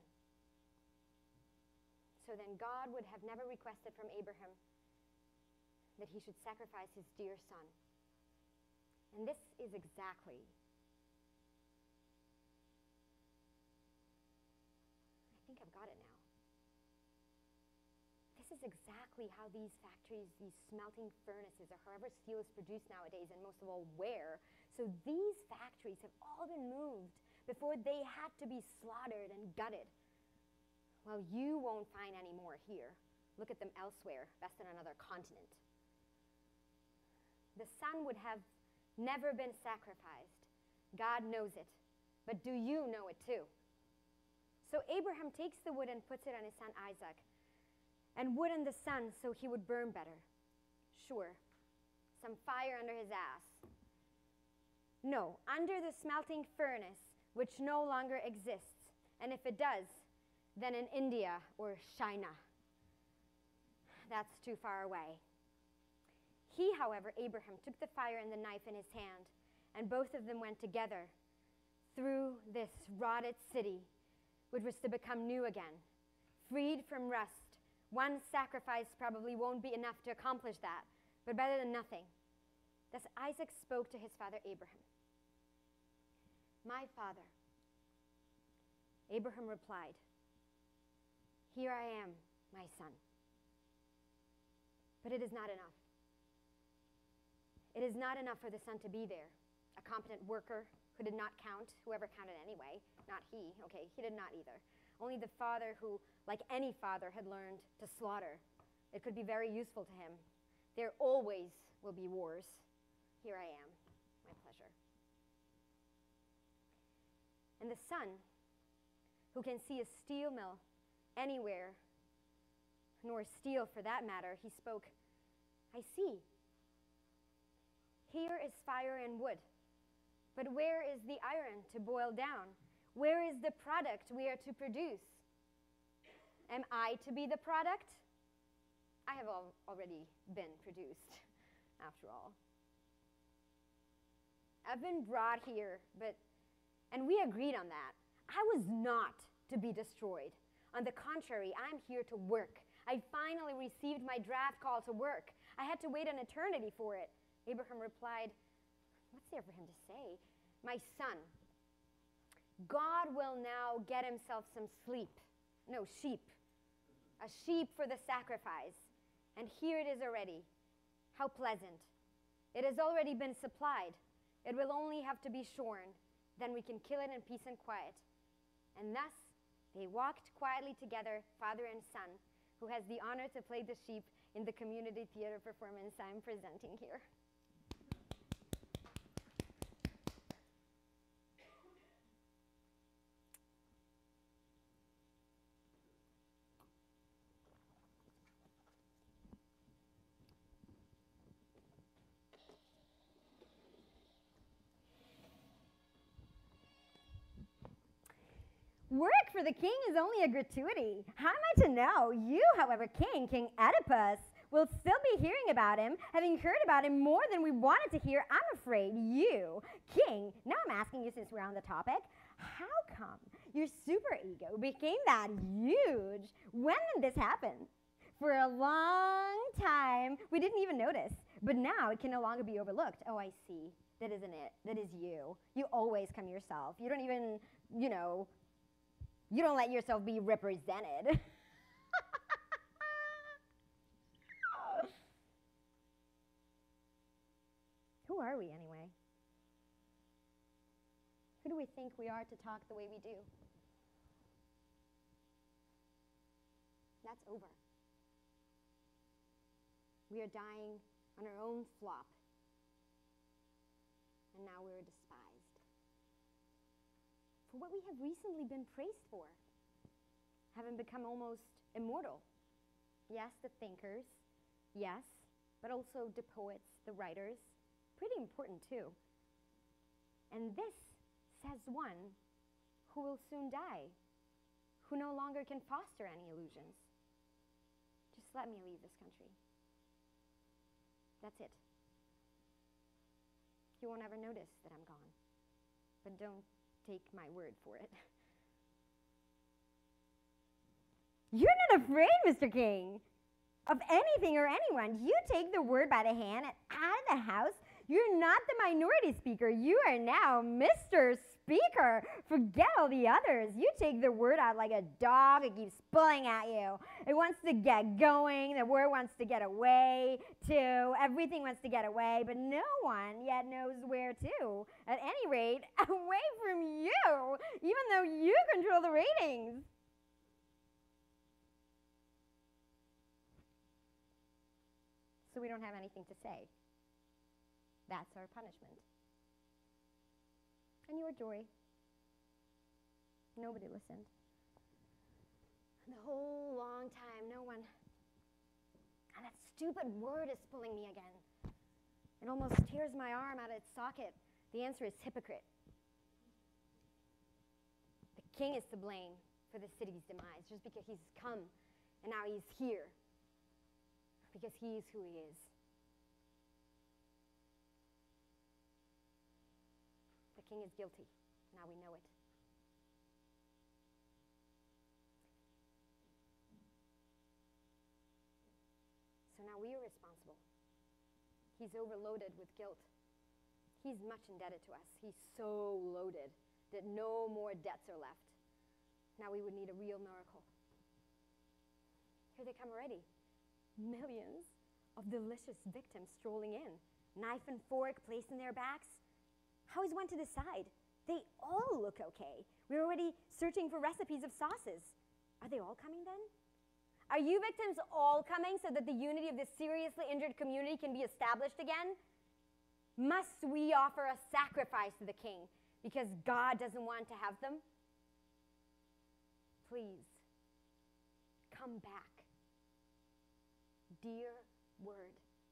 So then God would have never requested from Abraham that he should sacrifice his dear son. And this is exactly I think I've got it now. This is exactly how these factories, these smelting furnaces, or however steel is produced nowadays, and most of all where. So these factories have all been moved before they had to be slaughtered and gutted. Well, you won't find any more here. Look at them elsewhere, best on another continent. The son would have never been sacrificed. God knows it. But do you know it too? So Abraham takes the wood and puts it on his son Isaac, and wood on the sun so he would burn better. Sure, some fire under his ass. No, under the smelting furnace, which no longer exists. And if it does, then in India or China. That's too far away. He, however, Abraham, took the fire and the knife in his hand, and both of them went together through this rotted city, which was to become new again, freed from rust. One sacrifice probably won't be enough to accomplish that, but better than nothing. Thus Isaac spoke to his father Abraham. My father. Abraham replied, Here I am, my son. But it is not enough. It is not enough for the son to be there, a competent worker who did not count, whoever counted anyway, not he, okay, he did not either. Only the father who, like any father, had learned to slaughter. It could be very useful to him. There always will be wars. Here I am, my And the sun, who can see a steel mill anywhere, nor steel for that matter, he spoke, I see. Here is fire and wood, but where is the iron to boil down? Where is the product we are to produce? Am I to be the product? I have already been produced, after all. I've been brought here, and we agreed on that. I was not to be destroyed. On the contrary, I'm here to work. I finally received my draft call to work. I had to wait an eternity for it. Abraham replied, what's there for him to say? My son, God will now get himself some sheep. A sheep for the sacrifice. And here it is already. How pleasant. It has already been supplied. It will only have to be shorn. Then we can kill it in peace and quiet. And thus they walked quietly together, father and son, who has the honor to play the sheep in the community theater performance I'm presenting here. Work for the king is only a gratuity. How am I to know? You, however, King Oedipus, will still be hearing about him, having heard about him more than we wanted to hear. I'm afraid you, King, now I'm asking you since we're on the topic, how come your superego became that huge? When did this happen? For a long time, we didn't even notice, but now it can no longer be overlooked. Oh, I see. That isn't it. That is you. You always come yourself. You don't even, you don't let yourself be represented. Who are we anyway? Who do we think we are to talk the way we do? That's over. We are dying on our own flop. And now we're despised for what we have recently been praised for, having become almost immortal. Yes, the thinkers, yes, but also the poets, the writers, pretty important too. And this, says one, who will soon die, who no longer can foster any illusions. Just let me leave this country. That's it. You won't ever notice that I'm gone, but don't take my word for it. You're not afraid, Mr. King, of anything or anyone. You take the word by the hand and out of the house. You're not the minority speaker. You are now Mr. Speaker. Forget all the others. You take the word out like a dog. It keeps pulling at you. It wants to get going. The word wants to get away, too. Everything wants to get away, but no one yet knows where to. At any rate, away from you, even though you control the ratings. So we don't have anything to say. That's our punishment. And your joy. Nobody listened. And the whole long time, no one. And that stupid word is pulling me again. It almost tears my arm out of its socket. The answer is hypocrite. The king is to blame for the city's demise, just because he's come and now he's here. Because he is who he is. The king is guilty. Now we know it. So now we are responsible. He's overloaded with guilt. He's much indebted to us. He's so loaded that no more debts are left. Now we would need a real miracle. Here they come already. Millions of delicious victims strolling in, knife and fork placed in their backs. How is one to decide? They all look okay. We're already searching for recipes of sauces. Are they all coming then? Are you victims all coming so that the unity of this seriously injured community can be established again? Must we offer a sacrifice to the king? because God doesn't want to have them? Please, come back. Dear word.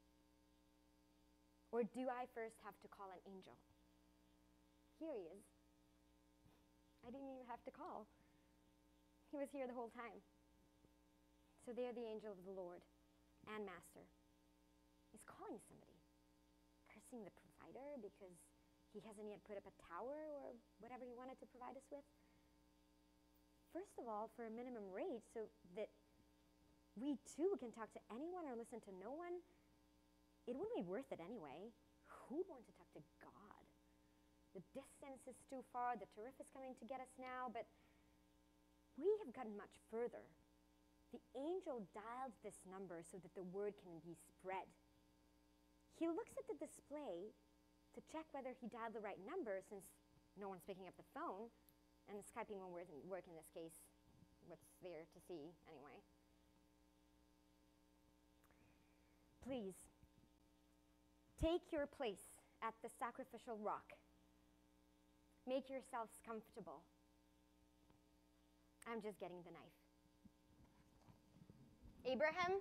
Or do I first have to call an angel? Here he is. I didn't even have to call. He was here the whole time. So there the angel of the Lord and Master is calling somebody, cursing the provider because he hasn't yet put up a tower or whatever he wanted to provide us with. First of all, for a minimum rate so that we too can talk to anyone or listen to no one. It wouldn't be worth it anyway. Who'd want to talk to God? The distance is too far, the tariff is coming to get us now, but we have gotten much further. The angel dialed this number so that the word can be spread. He looks at the display to check whether he dialed the right number, since no one's picking up the phone, and the Skyping won't work in this case. What's there to see anyway? Please, take your place at the sacrificial rock. Make yourselves comfortable. I'm just getting the knife. Abraham?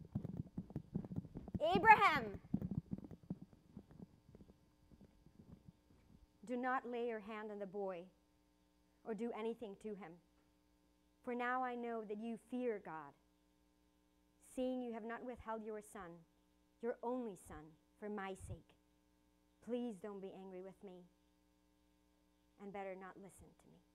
Abraham! Do not lay your hand on the boy or do anything to him. For now I know that you fear God, seeing you have not withheld your son, your only son, for my sake. Please don't be angry with me, and better not listen to me.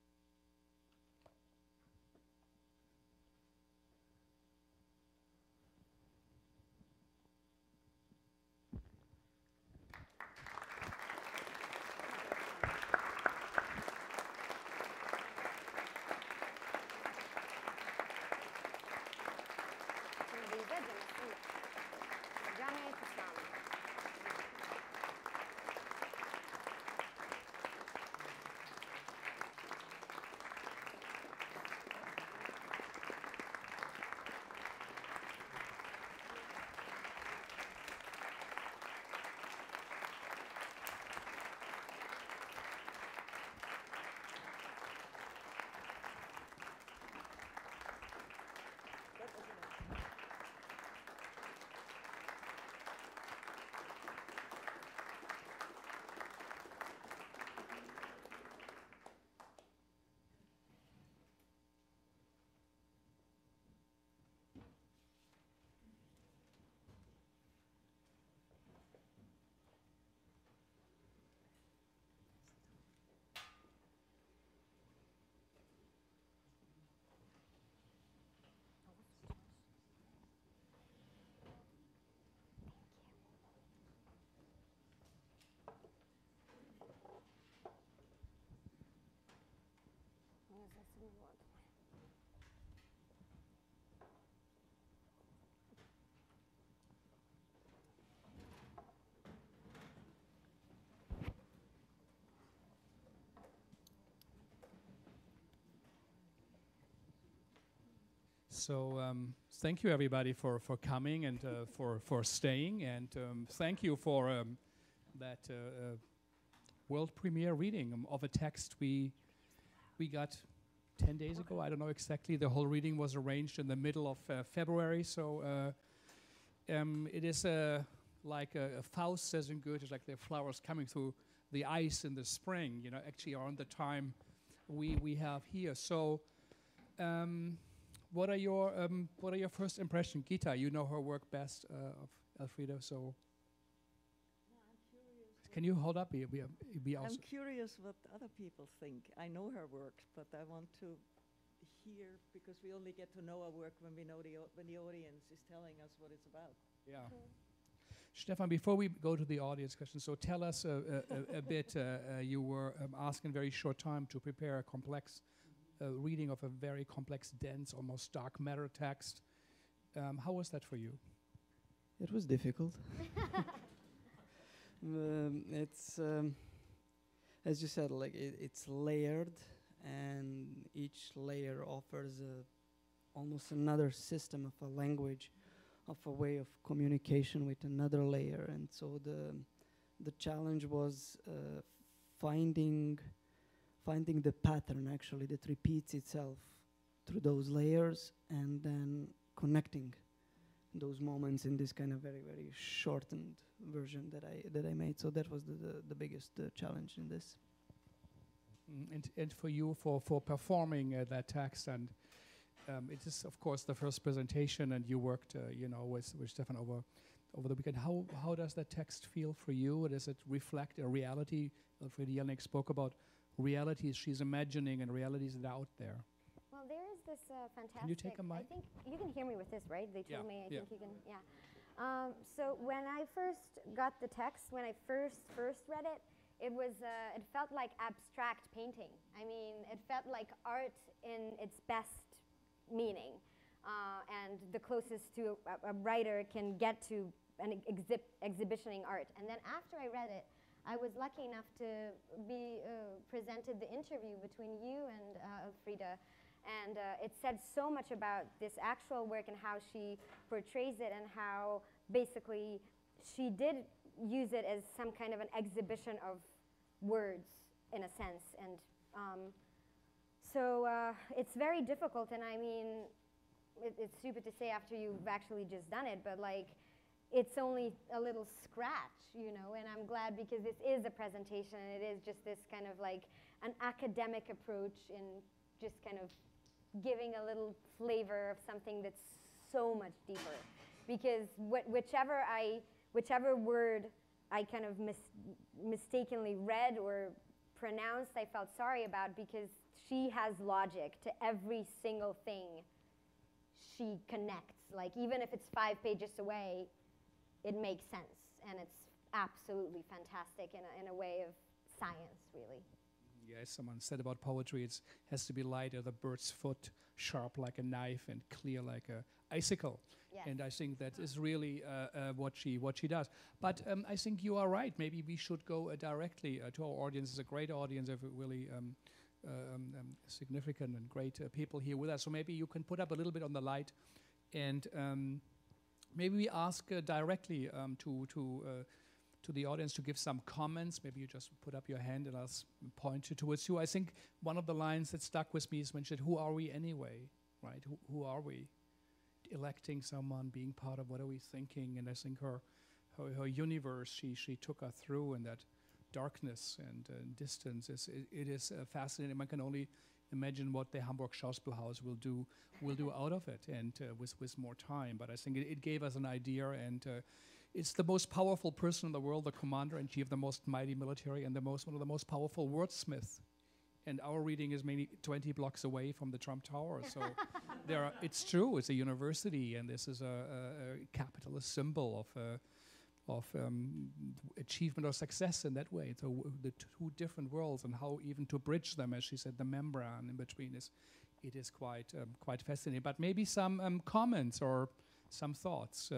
So thank you everybody for coming and for staying, and thank you for that world premiere reading of a text we got 10 days ago. I don't know exactly. The whole reading was arranged in the middle of February, so it is like a Faust says in Goethe, it's like the flowers coming through the ice in the spring, you know, actually around the time we have here. So what are your first impressions? Gitta, you know her work best, of Elfriede, so can you hold up? I'm curious what other people think. I know her work, but I want to hear, because we only get to know our work when we know when the audience is telling us what it's about. Yeah. Stefan, before we go to the audience questions, so tell us a bit. You were asking very short time to prepare a complex reading of a very complex, dense, almost dark matter text. How was that for you? It was difficult. It's, as you said, like it's layered, and each layer offers almost another system of a language, of a way of communication with another layer. And so the challenge was finding finding the pattern actually that repeats itself through those layers, and then connecting those moments in this kind of very, very shortened version that I made. So that was the biggest challenge in this. And for you, for performing that text, and it is of course the first presentation, and you worked, with Stefan over the weekend. How does that text feel for you? Does it reflect a reality? Elfriede Jelinek spoke about realities she's imagining and realities that are out there. Well, there is this fantastic. Can you take a mic? I think you can hear me with this, right? They told me. I think you can. Yeah. So when I first got the text, when I first read it, it was it felt like abstract painting. I mean, it felt like art in its best meaning, and the closest to a writer can get to an exhibitioning art. And then after I read it, I was lucky enough to be presented the interview between you and Elfriede, and it said so much about this actual work and how she portrays it, and how basically she did use it as some kind of an exhibition of words in a sense. And so it's very difficult, and I mean, it's stupid to say after you've actually just done it, but like, it's only a little scratch, you know, and I'm glad because this is a presentation, and it is just this kind of like an academic approach in just kind of giving a little flavor of something that's so much deeper. Because whichever word I kind of mistakenly read or pronounced, I felt sorry about, because she has logic to every single thing she connects. Like, even if it's 5 pages away, it makes sense, and it's absolutely fantastic in a way of science, really. Yeah, as someone said about poetry, it has to be light as a bird's foot, sharp like a knife, and clear like a icicle. Yes. And I think that is really what she does. But I think you are right. Maybe we should go directly to our audience. It's a great audience of really significant and great people here with us. So maybe you can put up a little bit on the light, and maybe we ask directly to the audience to give some comments. Maybe you just put up your hand and I'll point you towards you. I think one of the lines that stuck with me is when she said, "Who are we anyway?" Right? Who are we? Electing someone, being part of what are we thinking? And I think her universe, she took us through in that darkness and distance. It is fascinating. One can only imagine what the Hamburg Schauspielhaus will do out of it, and with more time. But I think it gave us an idea, and it's the most powerful person in the world, the commander-in-chief of the most mighty military, and one of the most powerful wordsmiths. And our reading is maybe 20 blocks away from the Trump Tower. So it's true, it's a university, and this is a capitalist symbol of achievement or success in that way. So the two different worlds, and how even to bridge them, as she said, the membrane in between is quite fascinating. But maybe some comments or some thoughts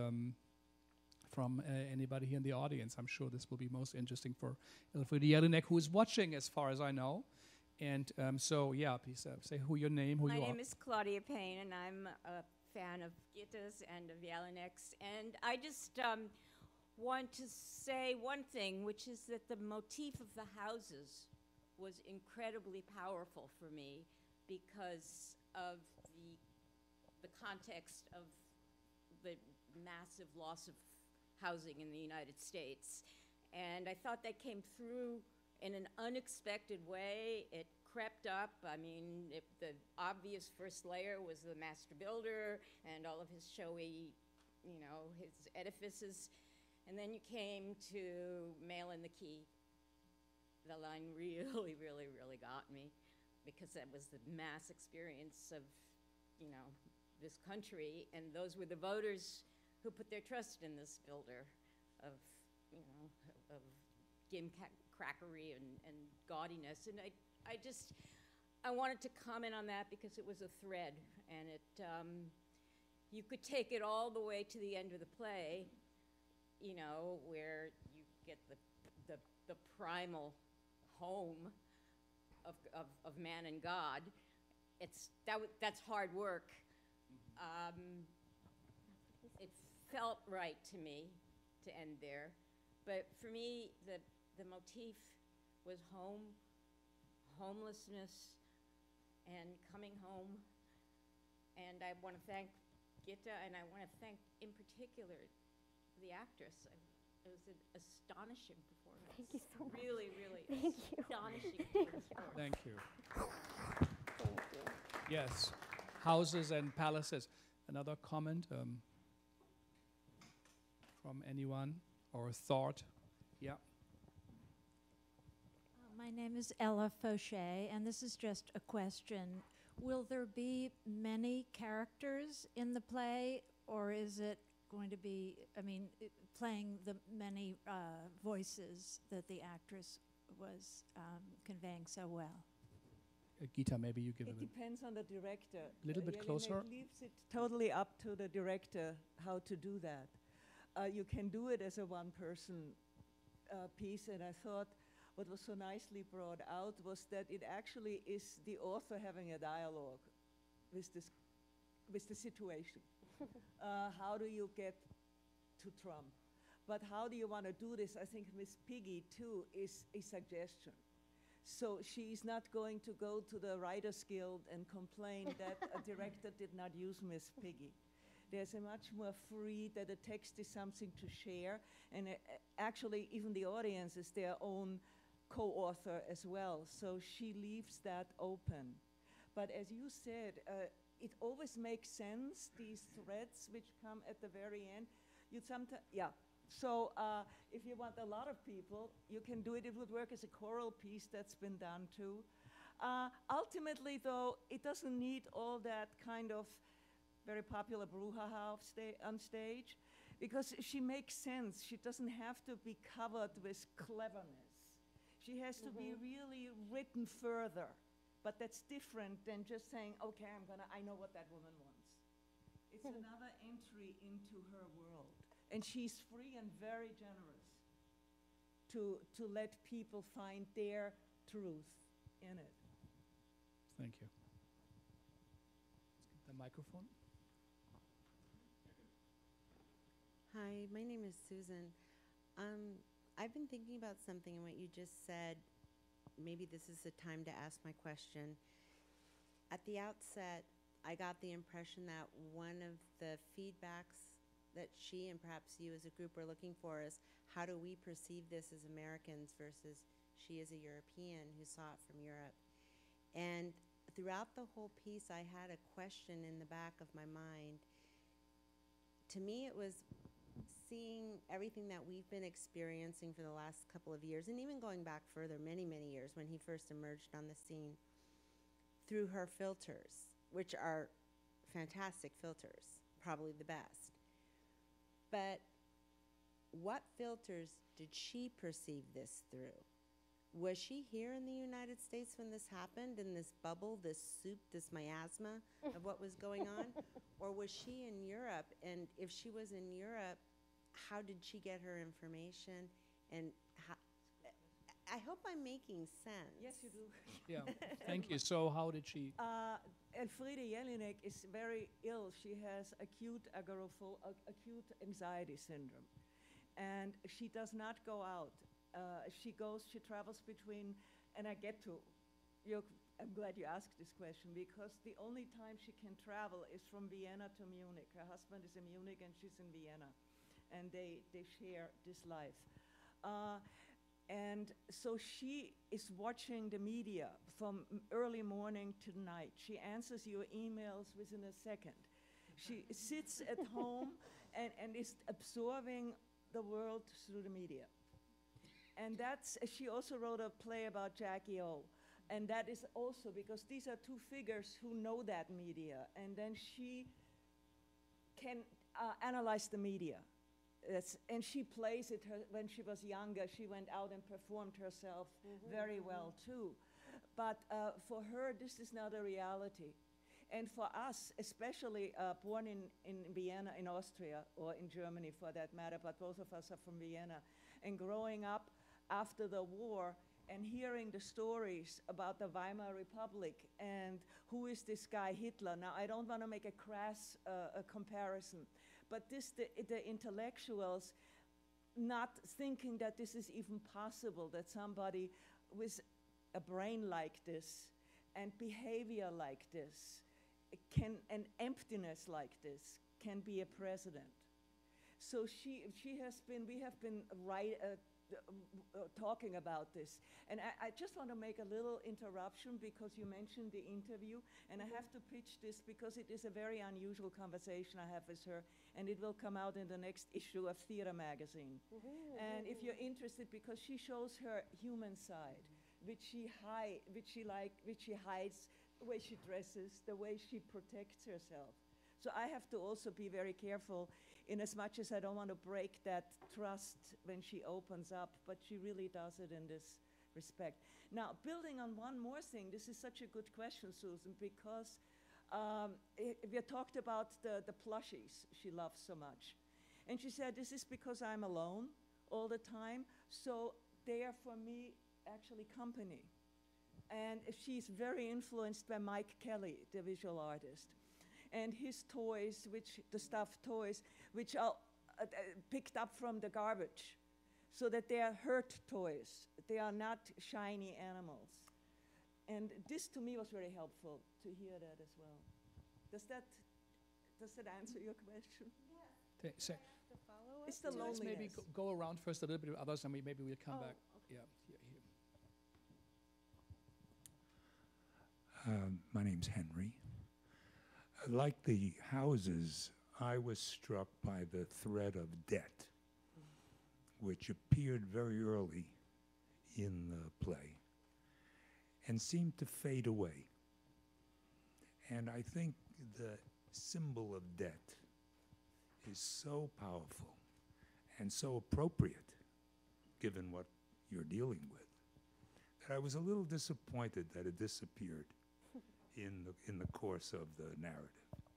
from anybody here in the audience. I'm sure this will be most interesting for Elfriede Jelinek, who is watching, as far as I know. And so, yeah, please say your name, who you are. My name is Claudia Payne, and I'm a fan of Gitta's and of Jelinek's. And I just want to say one thing, which is that the motif of the houses was incredibly powerful for me because of the context of the massive loss of housing in the United States. And I thought that came through in an unexpected way. It crept up. I mean, the obvious first layer was the master builder and all of his showy, his edifices. And then you came to mail in the key. The line really, really, really got me, because that was the mass experience of, this country. And those were the voters who put their trust in this builder of gimcrackery and gaudiness. And I wanted to comment on that because it was a thread, and you could take it all the way to the end of the play, where you get the primal home of man and God. That's hard work. It felt right to me to end there, but for me, the motif was home homelessness and coming home. And I want to thank Gitta, and I want to thank, in particular, the actress. It was an astonishing performance. Thank you so much. Really, really Thank you. astonishing performance. Thank you. Thank you. Yes, houses and palaces. Another comment from anyone or a thought? Yeah. My name is Ella Fauché, and this is just a question. Will there be many characters in the play, or is it going to be, playing the many voices that the actress was conveying so well? Gitta, maybe you give It a depends on the director. little bit Jelinek closer. leaves it totally up to the director how to do that. You can do it as a one-person piece, and I thought what was so nicely brought out was that it actually is the author having a dialogue with the situation. How do you get to Trump? But how do you want to do this? I think Miss Piggy, too, is a suggestion. So she's not going to go to the Writers Guild and complain that a director did not use Miss Piggy. There's a much more free, that the text is something to share, and actually even the audience is their own co-author as well. So she leaves that open. But as you said, it always makes sense, these threads which come at the very end. You'd sometimes, yeah. So if you want a lot of people, you can do it. It would work as a choral piece. That's been done too. Ultimately, though, it doesn't need all that kind of very popular brouhaha on stage, because she makes sense. She doesn't have to be covered with cleverness. She has to be really written further. But that's different than just saying, okay, I know what that woman wants. It's another entry into her world. And she's free and very generous to let people find their truth in it. Thank you. The microphone. Hi, my name is Susan. I've been thinking about something in what you just said. Maybe this is the time to ask my question. At the outset, I got the impression that one of the feedbacks that she and perhaps you as a group are looking for is, how do we perceive this as Americans versus she as a European who saw it from Europe? And throughout the whole piece, I had a question in the back of my mind. To me, it was seeing everything that we've been experiencing for the last couple of years, and even going back further, many, many years, when he first emerged on the scene, through her filters, which are fantastic filters, probably the best. But what filters did she perceive this through? Was she here in the United States when this happened, in this bubble, this soup, this miasma of what was going on? Or was she in Europe? And if she was in Europe, how did she get her information? And how, I hope I'm making sense. Yes, you do. Yeah, thank you. So how did she? Elfriede Jelinek is very ill. She has acute anxiety syndrome. And she does not go out. She travels between, and I get to, I'm glad you asked this question, because the only time she can travel is from Vienna to Munich. Her husband is in Munich and she's in Vienna. And they share this life. And so she is watching the media from early morning to night. She answers your emails within a second. She sits at home and is absorbing the world through the media. And she also wrote a play about Jackie O. And that is also because these are two figures who know that media. And then she can analyze the media. And she plays it when she was younger. She went out and performed herself very well too. But for her, this is not a reality. And for us, especially born in Vienna, in Austria, or in Germany for that matter, but both of us are from Vienna, and growing up after the war and hearing the stories about the Weimar Republic and who is this guy Hitler. Now, I don't want to make a crass comparison, but the intellectuals not thinking that this is even possible, that somebody with a brain like this and behavior like this and emptiness like this can be a president. So we have been talking about this. And I just want to make a little interruption because you mentioned the interview, and I have to pitch this because it is a very unusual conversation I have with her, and it will come out in the next issue of Theater magazine. And if you're interested, because she shows her human side, which she hides, the way she dresses, the way she protects herself. So I have to also be very careful in as much as I don't want to break that trust when she opens up, but she really does it in this respect. Now, building on one more thing, this is such a good question, Susan, because we talked about the plushies she loves so much. And she said, this is because I'm alone all the time, so they are for me actually company. And she's very influenced by Mike Kelly, the visual artist. And his toys, the stuffed toys, which are picked up from the garbage, so that they are hurt toys. They are not shiny animals. And this, to me, was very helpful to hear that as well. Does that answer your question? Yeah. It's the loneliness. Let's maybe go around first a little bit with others, and maybe we'll come back. Okay. Yeah, My name's Henry. Like the houses, I was struck by the thread of debt, which appeared very early in the play and seemed to fade away. And I think the symbol of debt is so powerful and so appropriate, given what you're dealing with, that I was a little disappointed that it disappeared in the course of the narrative.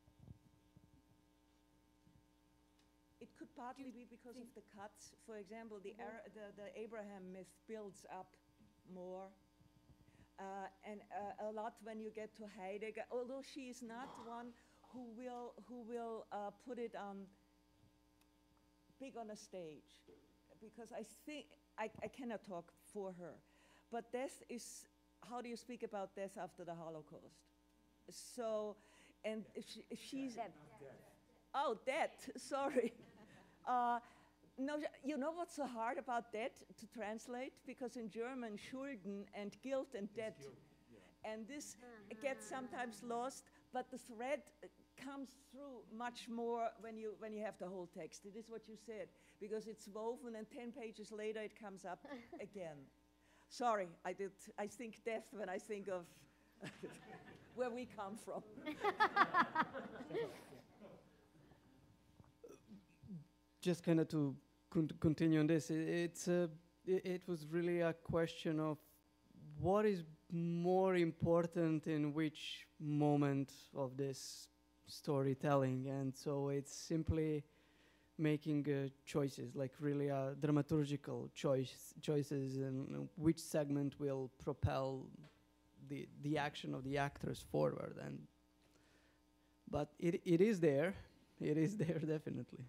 It could partly be because of the cuts. For example, the Abraham myth builds up more. And a lot when you get to Heidegger, although she is not one who will put it on big on a stage, because I think, I cannot talk for her, but death is, how do you speak about death after the Holocaust? So, and if she's... Death. Oh, death, sorry. No, you know what's so hard about debt to translate? Because in German, Schulden and guilt and debt. And this gets sometimes lost, but the thread comes through much more when you have the whole text. It is what you said, because it's woven and 10 pages later it comes up again. Sorry, I think death when I think of where we come from. Just kind of to continue on this, it was really a question of what is more important in which moment of this storytelling, and so it's simply making choices, like really dramaturgical choices, and which segment will propel the action of the actors forward. And but it is there definitely.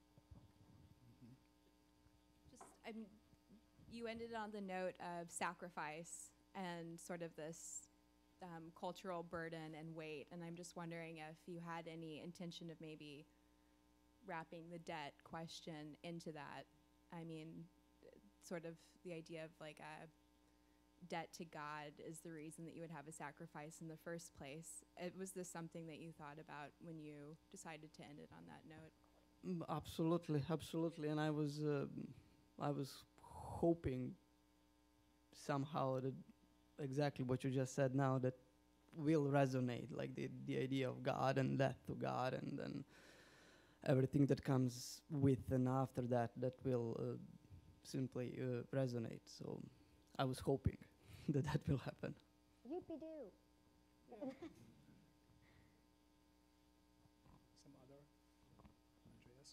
You ended on the note of sacrifice and sort of this cultural burden and weight, and I'm just wondering if you had any intention of maybe wrapping the debt question into that. I mean, sort of the idea of like a debt to God is the reason that you would have a sacrifice in the first place. Was this something that you thought about when you decided to end it on that note? Absolutely, and I was hoping somehow that exactly what you just said now, that will resonate, like the idea of God and death to God, and then everything that comes with and after that will simply resonate. So I was hoping that will happen. Yippee-doo. Some other? Andreas?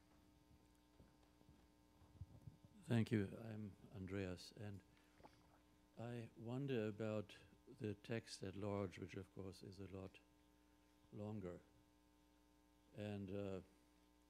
Thank you. I'm Andreas, and I wonder about the text at large, which of course is a lot longer, and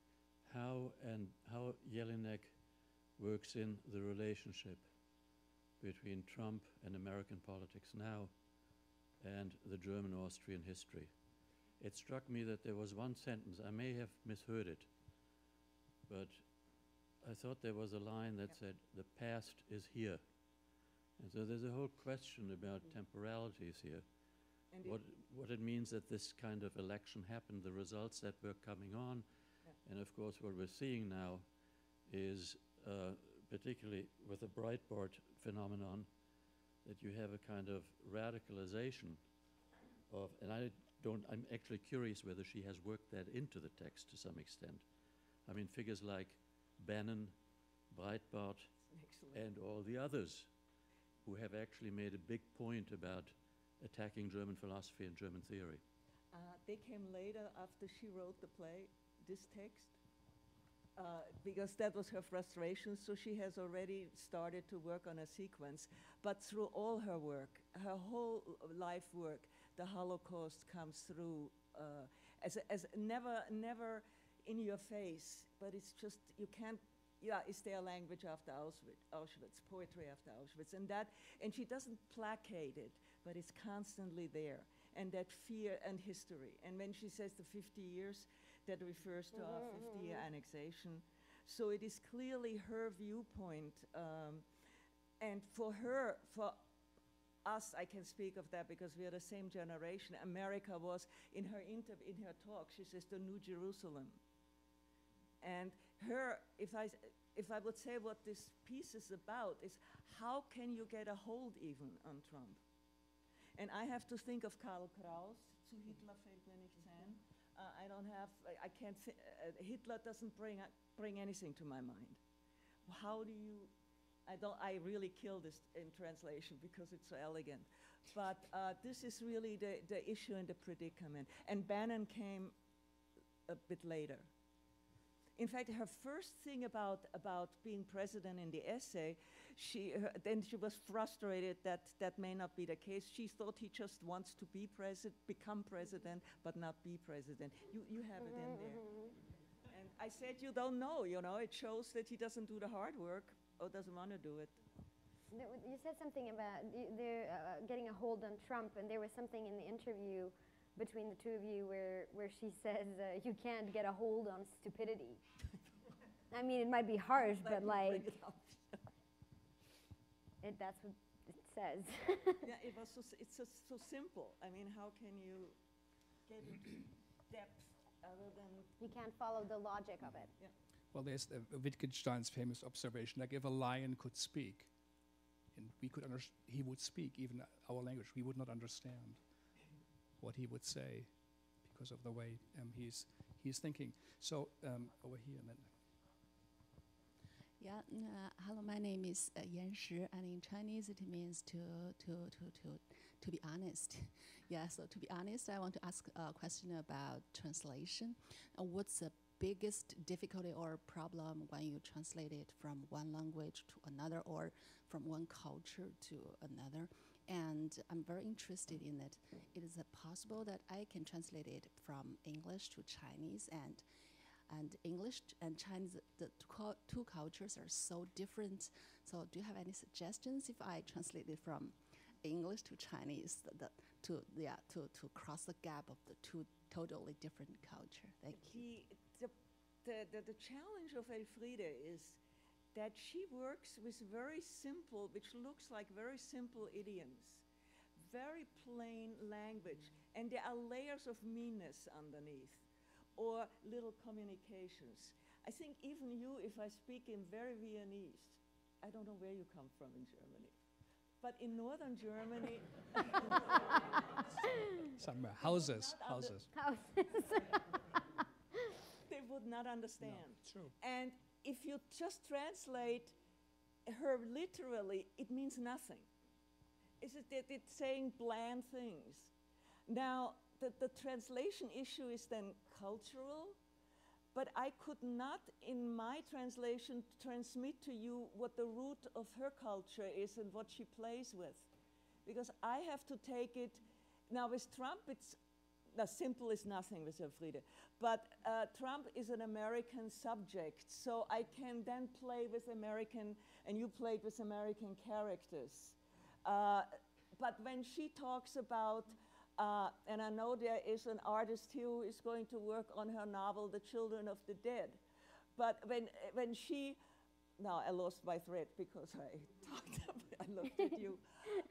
how Jelinek works in the relationship between Trump and American politics now and the German-Austrian history. It struck me that there was one sentence, I may have misheard it, but I thought there was a line that said, the past is here. And so there's a whole question about temporalities here. And What it means that this kind of election happened, the results that were coming on, and of course what we're seeing now is, particularly with the Breitbart phenomenon, that you have a kind of radicalization of, and I'm actually curious whether she has worked that into the text to some extent. I mean, figures like Bannon, Breitbart, and all the others who have actually made a big point about attacking German philosophy and German theory. They came later after she wrote the play, this text, because that was her frustration, so she has already started to work on a sequence. But through all her work, her whole life work, the Holocaust comes through as never in your face, but it's just, you can't, is there a language after Auschwitz, poetry after Auschwitz, and she doesn't placate it, but it's constantly there, and that fear and history. And when she says the 50 years, that refers to our 50-year annexation. So it is clearly her viewpoint, and for us, I can speak of that because we are the same generation. America was, in her talk, she says the New Jerusalem. And if I would say what this piece is about, is how can you get a hold even on Trump? And I have to think of Karl Kraus, zu Hitler fällt mir nichts ein. I can't, Hitler doesn't bring anything to my mind. How do you, I really kill this in translation because it's so elegant. But this is really the issue and the predicament. And Bannon came a bit later. In fact, her first thing about being president in the essay, then she was frustrated that may not be the case. She thought he just wants to be become president, but not be president. You have it in there. And I said, you don't know, it shows that he doesn't do the hard work or doesn't want to do it. You said something about getting a hold on Trump, and there was something in the interview between the two of you where she says you can't get a hold on stupidity. I mean, it might be harsh, but like, that's what it says. Yeah, it's so simple. I mean, how can you get into depth other than... You can't follow the logic of it. Yeah. Well, there's Wittgenstein's famous observation, like if a lion could speak, and he would speak even our language, we would not understand what he would say because of the way he's thinking. So over here and then. Yeah, hello, my name is Yan Shi, and in Chinese it means to be honest. Yeah, so to be honest, I want to ask a question about translation. What's the biggest difficulty or problem when you translate it from one language to another or from one culture to another? And I'm very interested in it. Is it possible that I can translate it from English to Chinese, and English and Chinese, the two cultures are so different. So do you have any suggestions if I translate it from English to Chinese to cross the gap of the two totally different culture? Thank you. The challenge of Elfriede is that she works with very simple, which looks like very simple idioms, very plain language, and there are layers of meanness underneath, or little communications. I think even you, if I speak in very Viennese, I don't know where you come from in Germany, but in northern Germany, somewhere, houses. They would not understand. No, true. And if you just translate her literally, it means nothing. It's saying bland things. Now, the translation issue is then cultural, but I could not, in my translation, transmit to you what the root of her culture is and what she plays with. Because I have to take it, now with Trump, now, simple is nothing with Elfriede. But Trump is an American subject, so I can then play with American, and you played with American characters. But when she talks about, and I know there is an artist here who is going to work on her novel, The Children of the Dead. But when she, now I lost my thread because I looked at you.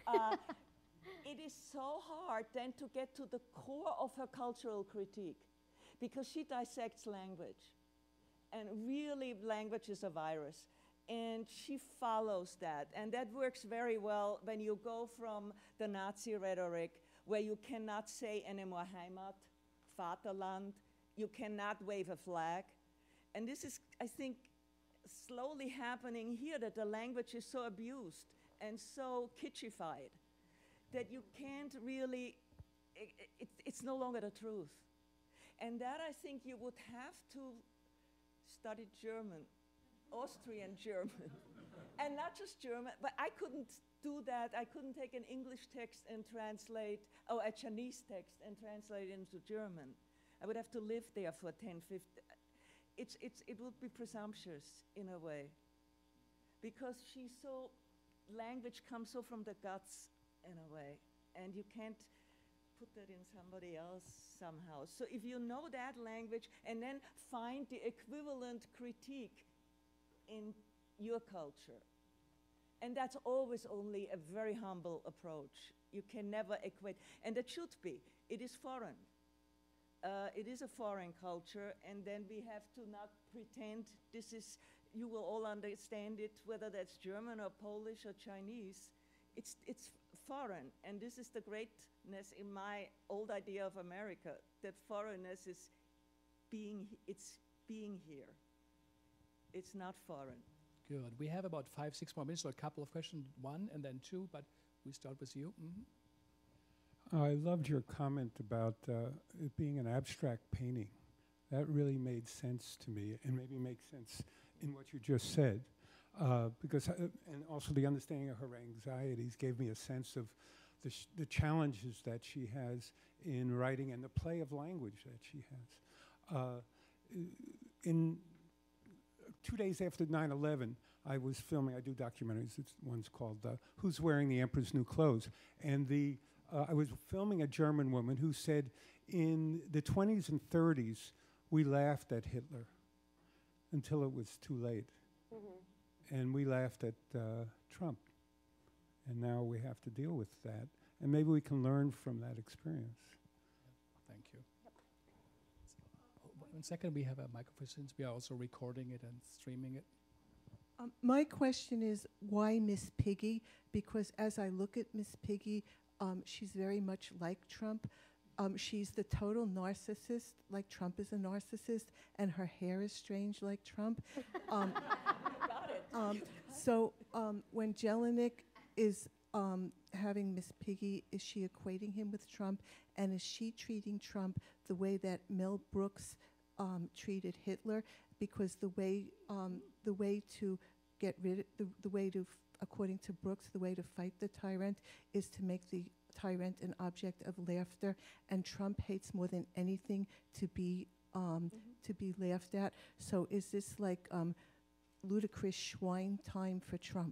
It is so hard then to get to the core of her cultural critique, because she dissects language. And really, language is a virus. And she follows that. And that works very well when you go from the Nazi rhetoric, where you cannot say anymore Heimat, Vaterland, you cannot wave a flag. And this is, I think, slowly happening here, that the language is so abused and so kitschified that you can't really, it's no longer the truth. And that I think you would have to study German, Austrian German, and not just German, but I couldn't do that. I couldn't take an English text and translate, or a Chinese text and translate it into German. I would have to live there for 10, 15. It would be presumptuous in a way, because she's so, language comes so from the guts in a way, and you can't put that in somebody else somehow. So if you know that language and then find the equivalent critique in your culture, and that's always only a very humble approach. You can never equate, and it should be. It is foreign. It is a foreign culture, and then we have to not pretend this is, you will all understand it, whether that's German or Polish or Chinese. It's foreign, and this is the greatness in my old idea of America, that foreignness is being here. It's not foreign. Good. We have about 5-6 more minutes, so a couple of questions, one and then two, but we start with you. I loved your comment about it being an abstract painting. That really made sense to me, and maybe makes sense in what you just said. Because, and also the understanding of her anxieties gave me a sense of the challenges that she has in writing and the play of language that she has. In 2 days after 9/11, I was filming, I do documentaries, one's called Who's Wearing the Emperor's New Clothes? And I was filming a German woman who said, in the 20s and 30s, we laughed at Hitler until it was too late. Mm-hmm. And we laughed at Trump. And now we have to deal with that. And maybe we can learn from that experience. Thank you. Yep. So, 1 second, we have a microphone since we are also recording it and streaming it. My question is, why Miss Piggy? Because as I look at Miss Piggy, she's very much like Trump. She's the total narcissist, like Trump is a narcissist, and her hair is strange like Trump. Got it. So when Jelinek is having Miss Piggy, is she equating him with Trump? And is she treating Trump the way that Mel Brooks treated Hitler? Because the way to get rid of, the way to, according to Brooks, the way to fight the tyrant is to make the tyrant an object of laughter, and Trump hates more than anything to be laughed at. So is this like ludicrous Schwein time for Trump?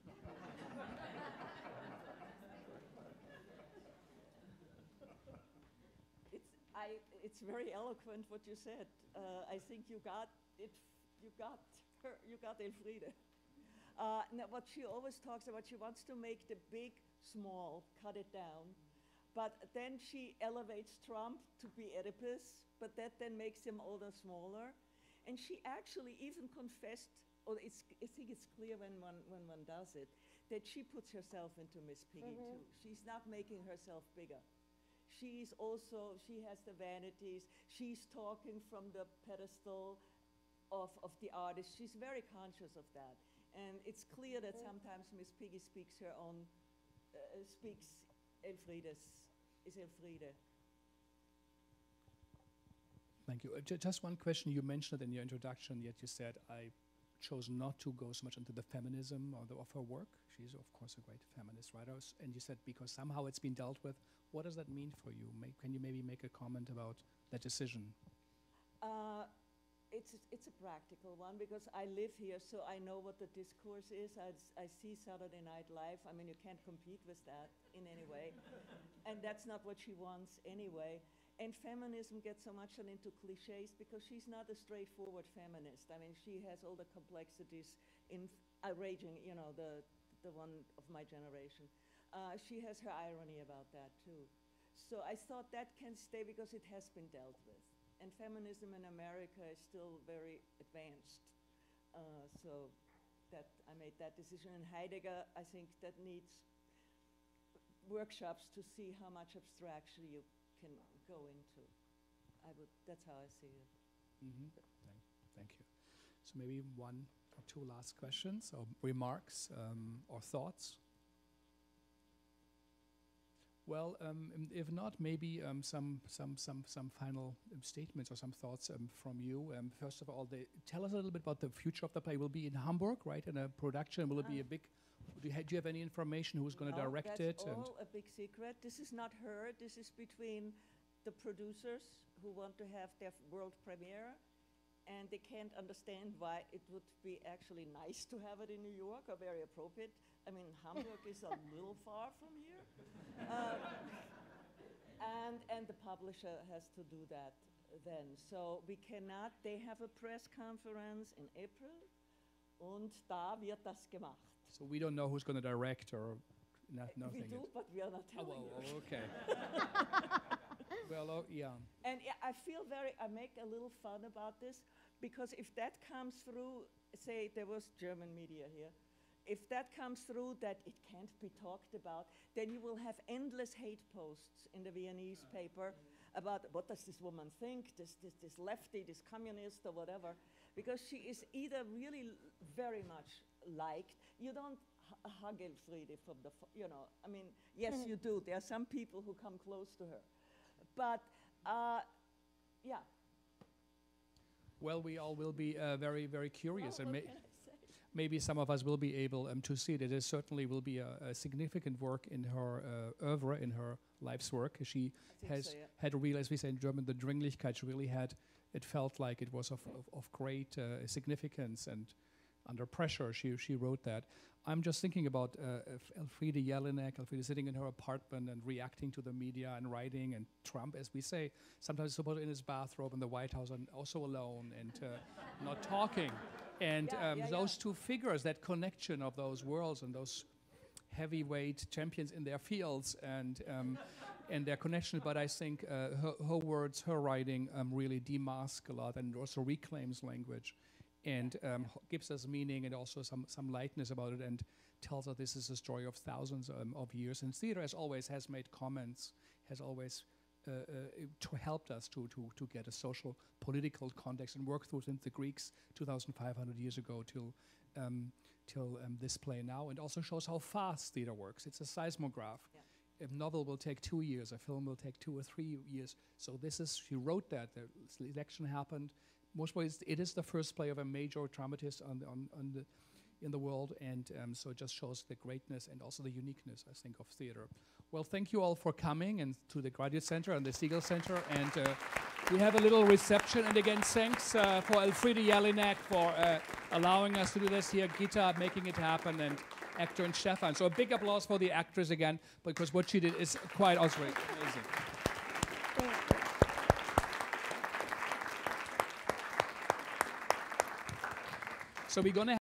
It's very eloquent what you said. I think you got it. You got Elfriede. What she always talks about, she wants to make the big small, cut it down, but then she elevates Trump to be Oedipus, but that then makes him older, smaller, and she actually even confessed, or I think it's clear when one does it, that she puts herself into Miss Piggy too. She's not making herself bigger. She has the vanities. She's talking from the pedestal of the artist. She's very conscious of that. And it's clear that sometimes Miss Piggy speaks her own, speaks Elfriede. Thank you. Just one question. You mentioned it in your introduction, yet you said, chose not to go so much into the feminism of her work. She's, of course, a great feminist writer. And you said because somehow it's been dealt with. What does that mean for you? Can you maybe make a comment about that decision? It's a practical one because I live here, so I know what the discourse is. I see Saturday Night Live. I mean, you can't compete with that in any way. And that's not what she wants anyway. And feminism gets so much into cliches because she's not a straightforward feminist. I mean, she has all the complexities in raging, you know, the one of my generation. She has her irony about that too. So I thought that can stay because it has been dealt with. And feminism in America is still very advanced. So that I made that decision. And Heidegger, I think that needs workshops to see how much abstraction you can go into. That's how I see it. Mm-hmm. Thank you. So maybe one or two last questions or remarks or thoughts. Well, if not, maybe some final statements or some thoughts from you. First of all, tell us a little bit about the future of the play. Will it be in Hamburg, right? In a production? Will it be a big? Do you have any information who's going to direct it? That's all a big secret. This is not her. This is between the producers who want to have their world premiere, and they can't understand why it would be actually nice to have it in New York or very appropriate. I mean, Hamburg is a little far from here. And the publisher has to do that then. So we cannot, they have a press conference in April, und da wird das gemacht. So we don't know who's going to direct or nothing. We do, but we are not telling you. Okay. Well, yeah. And I feel I make a little fun about this, because if that comes through, say there was German media here, if that comes through that it can't be talked about, then you will have endless hate posts in the Viennese paper about what does this woman think, this lefty, this communist or whatever, because she is either really very much liked. You don't hug Elfriede from the, you know, I mean, yes, you do. There are some people who come close to her. But, yeah. Well, we all will be very, very curious. And maybe some of us will be able to see it. It certainly will be a significant work in her oeuvre, in her life's work. She has had a real, as we say in German, the Dringlichkeit. She really had, it felt like it was of great significance, and under pressure she wrote that. I'm just thinking about Elfriede Jelinek, Elfriede sitting in her apartment and reacting to the media and writing, and Trump, as we say, sometimes supposed in his bathrobe in the White House and also alone and not talking. And those two figures, that connection of those worlds and those heavyweight champions in their fields and their connection. But I think her words, her writing really demask a lot and also reclaims language and gives us meaning and also some lightness about it, and tells us this is a story of thousands of years. And theater, as always, has made comments, has always helped us to get a social, political context and work through since the Greeks 2,500 years ago till this play now, and also shows how fast theater works. It's a seismograph. Yeah. A novel will take 2 years, a film will take 2 or 3 years. So she wrote that, the election happened. Most ways, it is the first play of a major dramatist in the world, and so it just shows the greatness and also the uniqueness, I think, of theater. Well, thank you all for coming and to the Graduate Center and the Segal Center, and we have a little reception. And again, thanks for Elfriede Jelinek for allowing us to do this here, Gitta making it happen, and actor and Stefan. So a big applause for the actress again, because what she did is quite also amazing. So we're going to